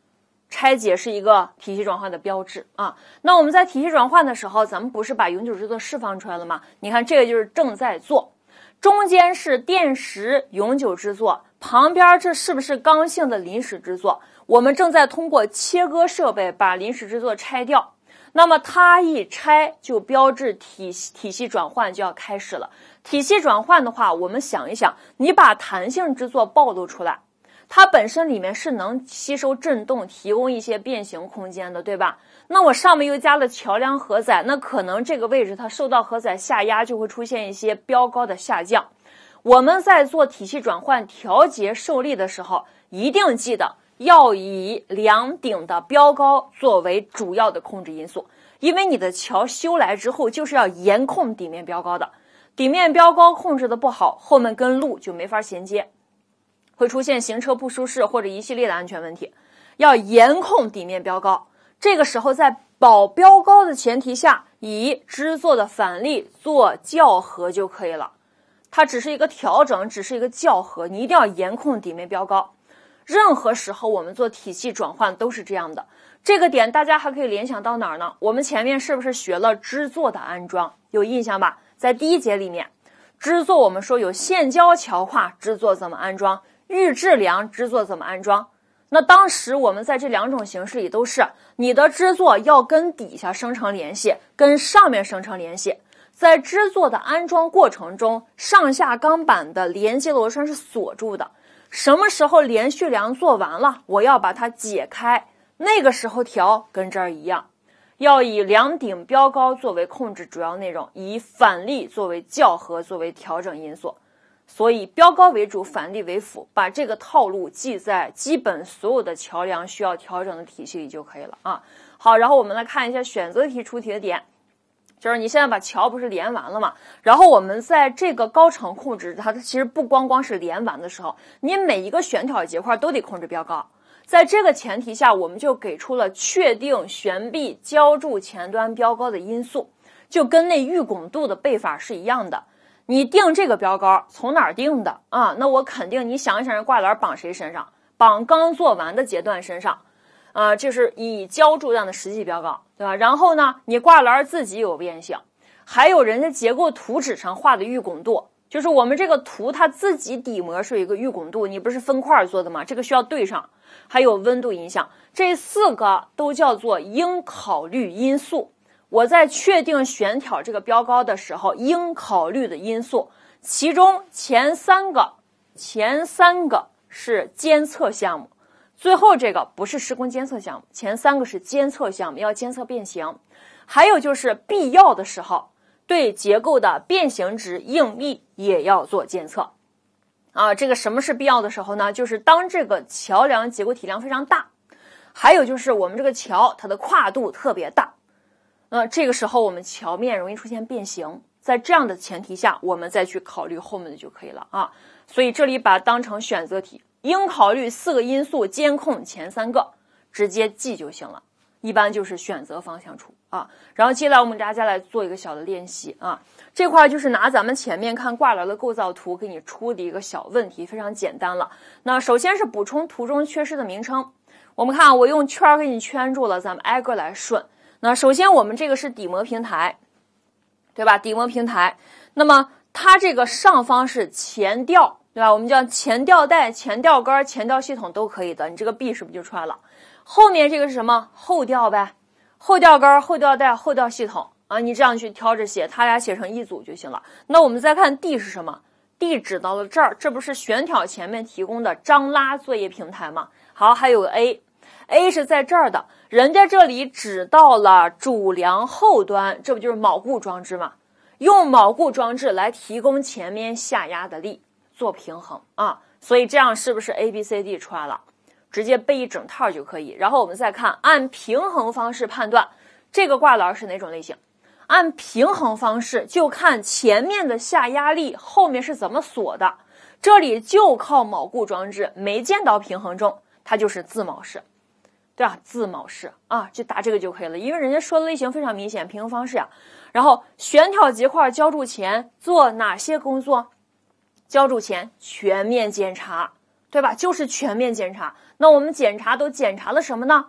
拆解是一个体系转换的标志啊。那我们在体系转换的时候，咱们不是把永久制作释放出来了吗？你看这个就是正在做，中间是电石永久制作，旁边这是不是刚性的临时制作？我们正在通过切割设备把临时制作拆掉。那么它一拆就标志体体系转换就要开始了。体系转换的话，我们想一想，你把弹性制作暴露出来，它本身里面是能吸收振动，提供一些变形空间的，对吧？那我上面又加了桥梁荷载，那可能这个位置它受到荷载下压，就会出现一些标高的下降。我们在做体系转换调节受力的时候，一定记得要以梁顶的标高作为主要的控制因素，因为你的桥修来之后就是要严控底面标高的，底面标高控制的不好，后面跟路就没法衔接，会出现行车不舒适或者一系列的安全问题。要严控底面标高，这个时候在保标高的前提下，以支座的反力做校核就可以了。它只是一个调整，只是一个校核，你一定要严控底面标高。任何时候我们做体系转换都是这样的。这个点大家还可以联想到哪儿呢？我们前面是不是学了支座的安装？有印象吧？在第一节里面，支座我们说有线交桥跨支座怎么安装，预制梁支座怎么安装。那当时我们在这两种形式里都是，你的支座要跟底下生成联系，跟上面生成联系。在支座的安装过程中，上下钢板的连接螺栓是锁住的。什么时候连续梁做完了，我要把它解开，那个时候调跟这儿一样，要以梁顶标高作为控制主要内容，以反力作为校核，作为调整因素。所以标高为主，反力为辅，把这个套路记在基本所有的桥梁需要调整的体系里就可以了啊。好，然后我们来看一下选择题出题的点，就是你现在把桥不是连完了吗？然后我们在这个高程控制它，它其实不光光是连完的时候，你每一个悬挑结块都得控制标高。在这个前提下，我们就给出了确定悬臂浇筑前端标高的因素，就跟那预拱度的背法是一样的。你定这个标高从哪儿定的啊？那我肯定你想一想，这挂篮绑谁身上？绑刚做完的阶段身上。啊、呃，这是以浇筑量的实际标高，对吧？然后呢，你挂篮自己有变性，还有人家结构图纸上画的预拱度，就是我们这个图它自己底膜是有一个预拱度，你不是分块做的吗？这个需要对上，还有温度影响，这四个都叫做应考虑因素。我在确定悬挑这个标高的时候，应考虑的因素，其中前三个，前三个是监测项目。最后这个不是施工监测项目，前三个是监测项目，要监测变形。还有就是必要的时候，对结构的变形值应力也要做监测。啊，这个什么是必要的时候呢？就是当这个桥梁结构体量非常大，还有就是我们这个桥它的跨度特别大，那这个时候我们桥面容易出现变形，在这样的前提下，我们再去考虑后面的就可以了啊。所以这里把它当成选择题，应考虑四个因素，监控前三个，直接记就行了。一般就是选择方向出啊。然后接下来我们大家来做一个小的练习啊。这块就是拿咱们前面看挂篮的构造图给你出的一个小问题，非常简单了。那首先是补充图中缺失的名称。我们看我用圈给你圈住了，咱们挨个来顺。那首先我们这个是底膜平台，对吧？底膜平台，那么它这个上方是前吊，对吧？我们叫前吊带、前吊杆、前吊系统都可以的，你这个 B 是不是就出来了？后面这个是什么？后吊呗，后吊杆、后吊带、后吊系统啊，你这样去挑着写，它俩写成一组就行了。那我们再看 D 是什么 ？D 指到了这儿，这不是悬挑前面提供的张拉作业平台吗？好，还有个 A。A 是在这儿的，人家这里指到了主梁后端，这不就是铆固装置吗？用铆固装置来提供前面下压的力，做平衡啊。所以这样是不是 A、B、C、D 出来了？直接背一整套就可以。然后我们再看，按平衡方式判断这个挂篮是哪种类型。按平衡方式就看前面的下压力后面是怎么锁的，这里就靠铆固装置，没见到平衡重，它就是自铆式。对啊，自铆式啊，就答这个就可以了，因为人家说的类型非常明显，平衡方式呀、啊。然后悬挑结块浇筑前做哪些工作？浇筑前全面检查，对吧？就是全面检查。那我们检查都检查了什么呢？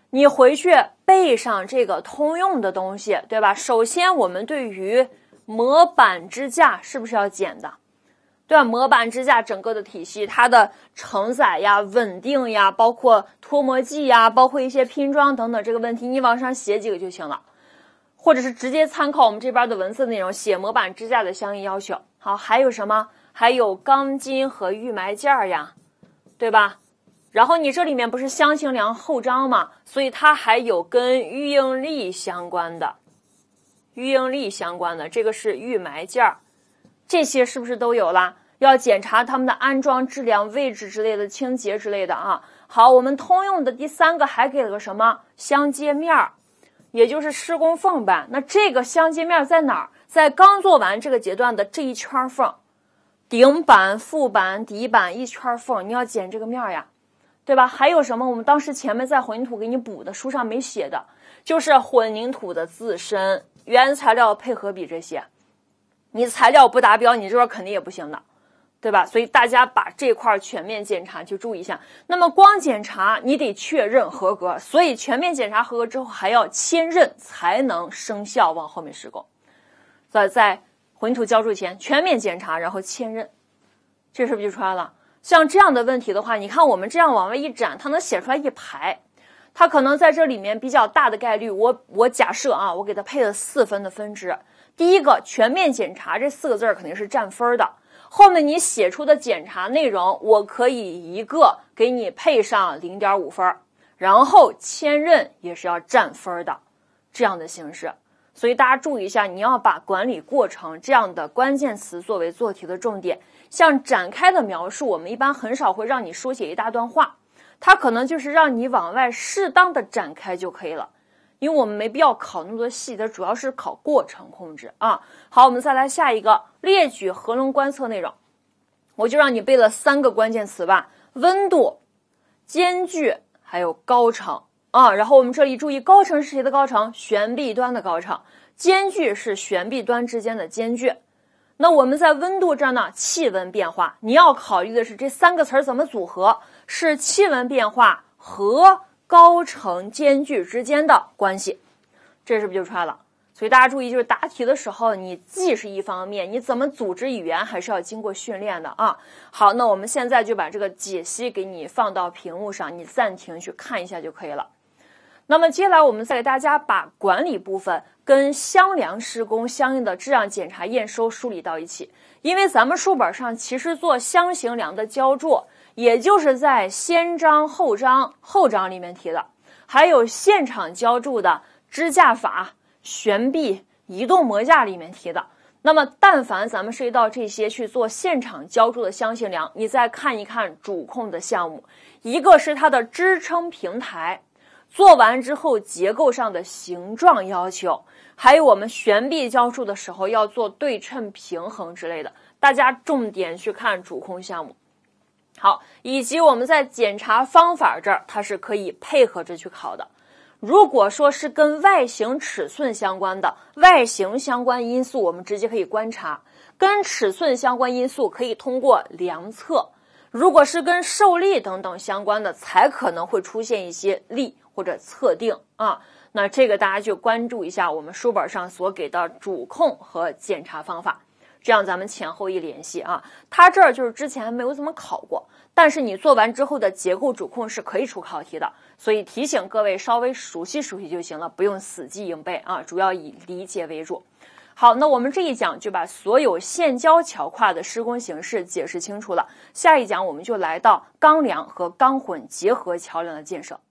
你回去背上这个通用的东西，对吧？首先我们对于模板支架是不是要简的？对吧？模板支架整个的体系，它的承载呀、稳定呀，包括脱模剂呀，包括一些拼装等等这个问题，你往上写几个就行了，或者是直接参考我们这边的文字内容写模板支架的相应要求。好，还有什么？还有钢筋和预埋件呀，对吧？然后你这里面不是箱型梁后张嘛，所以它还有跟预应力相关的，预应力相关的，这个是预埋件，这些是不是都有了？要检查它们的安装质量、位置之类的、清洁之类的啊。好，我们通用的第三个还给了个什么？相接面，也就是施工缝板。那这个相接面在哪儿？在刚做完这个阶段的这一圈缝，顶板、副板、底板一圈缝，你要剪这个面呀，对吧？还有什么？我们当时前面在混凝土给你补的，书上没写的，就是混凝土的自身、原材料配合比这些。你材料不达标，你这边肯定也不行的。对吧？所以大家把这块全面检查就注意一下。那么光检查你得确认合格，所以全面检查合格之后还要签认才能生效往后面施工。在在混凝土浇筑前全面检查，然后签认，这是不是就出来了？像这样的问题的话，你看我们这样往外一展，它能写出来一排。它可能在这里面比较大的概率，我我假设啊，我给它配了四分的分值。第一个全面检查这四个字肯定是占分的。后面你写出的检查内容，我可以一个给你配上 零点五 分，然后签认也是要占分的，这样的形式。所以大家注意一下，你要把管理过程这样的关键词作为做题的重点。像展开的描述，我们一般很少会让你书写一大段话，它可能就是让你往外适当的展开就可以了。因为我们没必要考那么多细的，主要是考过程控制啊。好，我们再来下一个，列举核能观测内容。我就让你背了三个关键词吧：温度、间距，还有高程啊。然后我们这里注意，高程是谁的高程？悬臂端的高程。间距是悬臂端之间的间距。那我们在温度这儿呢，气温变化，你要考虑的是这三个词儿怎么组合，是气温变化和高程间距之间的关系，这是不是就出来了？所以大家注意，就是答题的时候，你记是一方面，你怎么组织语言还是要经过训练的啊。好，那我们现在就把这个解析给你放到屏幕上，你暂停去看一下就可以了。那么接下来我们再给大家把管理部分跟箱梁施工相应的质量检查验收梳理到一起，因为咱们书本上其实做箱型梁的浇筑，也就是在先章、后章、后章里面提的，还有现场浇筑的支架法、悬臂、移动模架里面提的。那么但凡咱们涉及到这些去做现场浇筑的箱型梁，你再看一看主控的项目，一个是它的支撑平台，做完之后结构上的形状要求，还有我们悬臂浇筑的时候要做对称平衡之类的，大家重点去看主控项目。好，以及我们在检查方法这儿，它是可以配合着去考的。如果说是跟外形尺寸相关的，外形相关因素我们直接可以观察，跟尺寸相关因素可以通过量测，如果是跟受力等等相关的，才可能会出现一些力或者测定啊。那这个大家就关注一下我们书本上所给的主控和检查方法，这样咱们前后一联系啊。它这儿就是之前没有怎么考过，但是你做完之后的结构主控是可以出考题的，所以提醒各位稍微熟悉熟悉就行了，不用死记硬背啊，主要以理解为主。好，那我们这一讲就把所有现浇桥跨的施工形式解释清楚了，下一讲我们就来到钢梁和钢混结合桥梁的建设。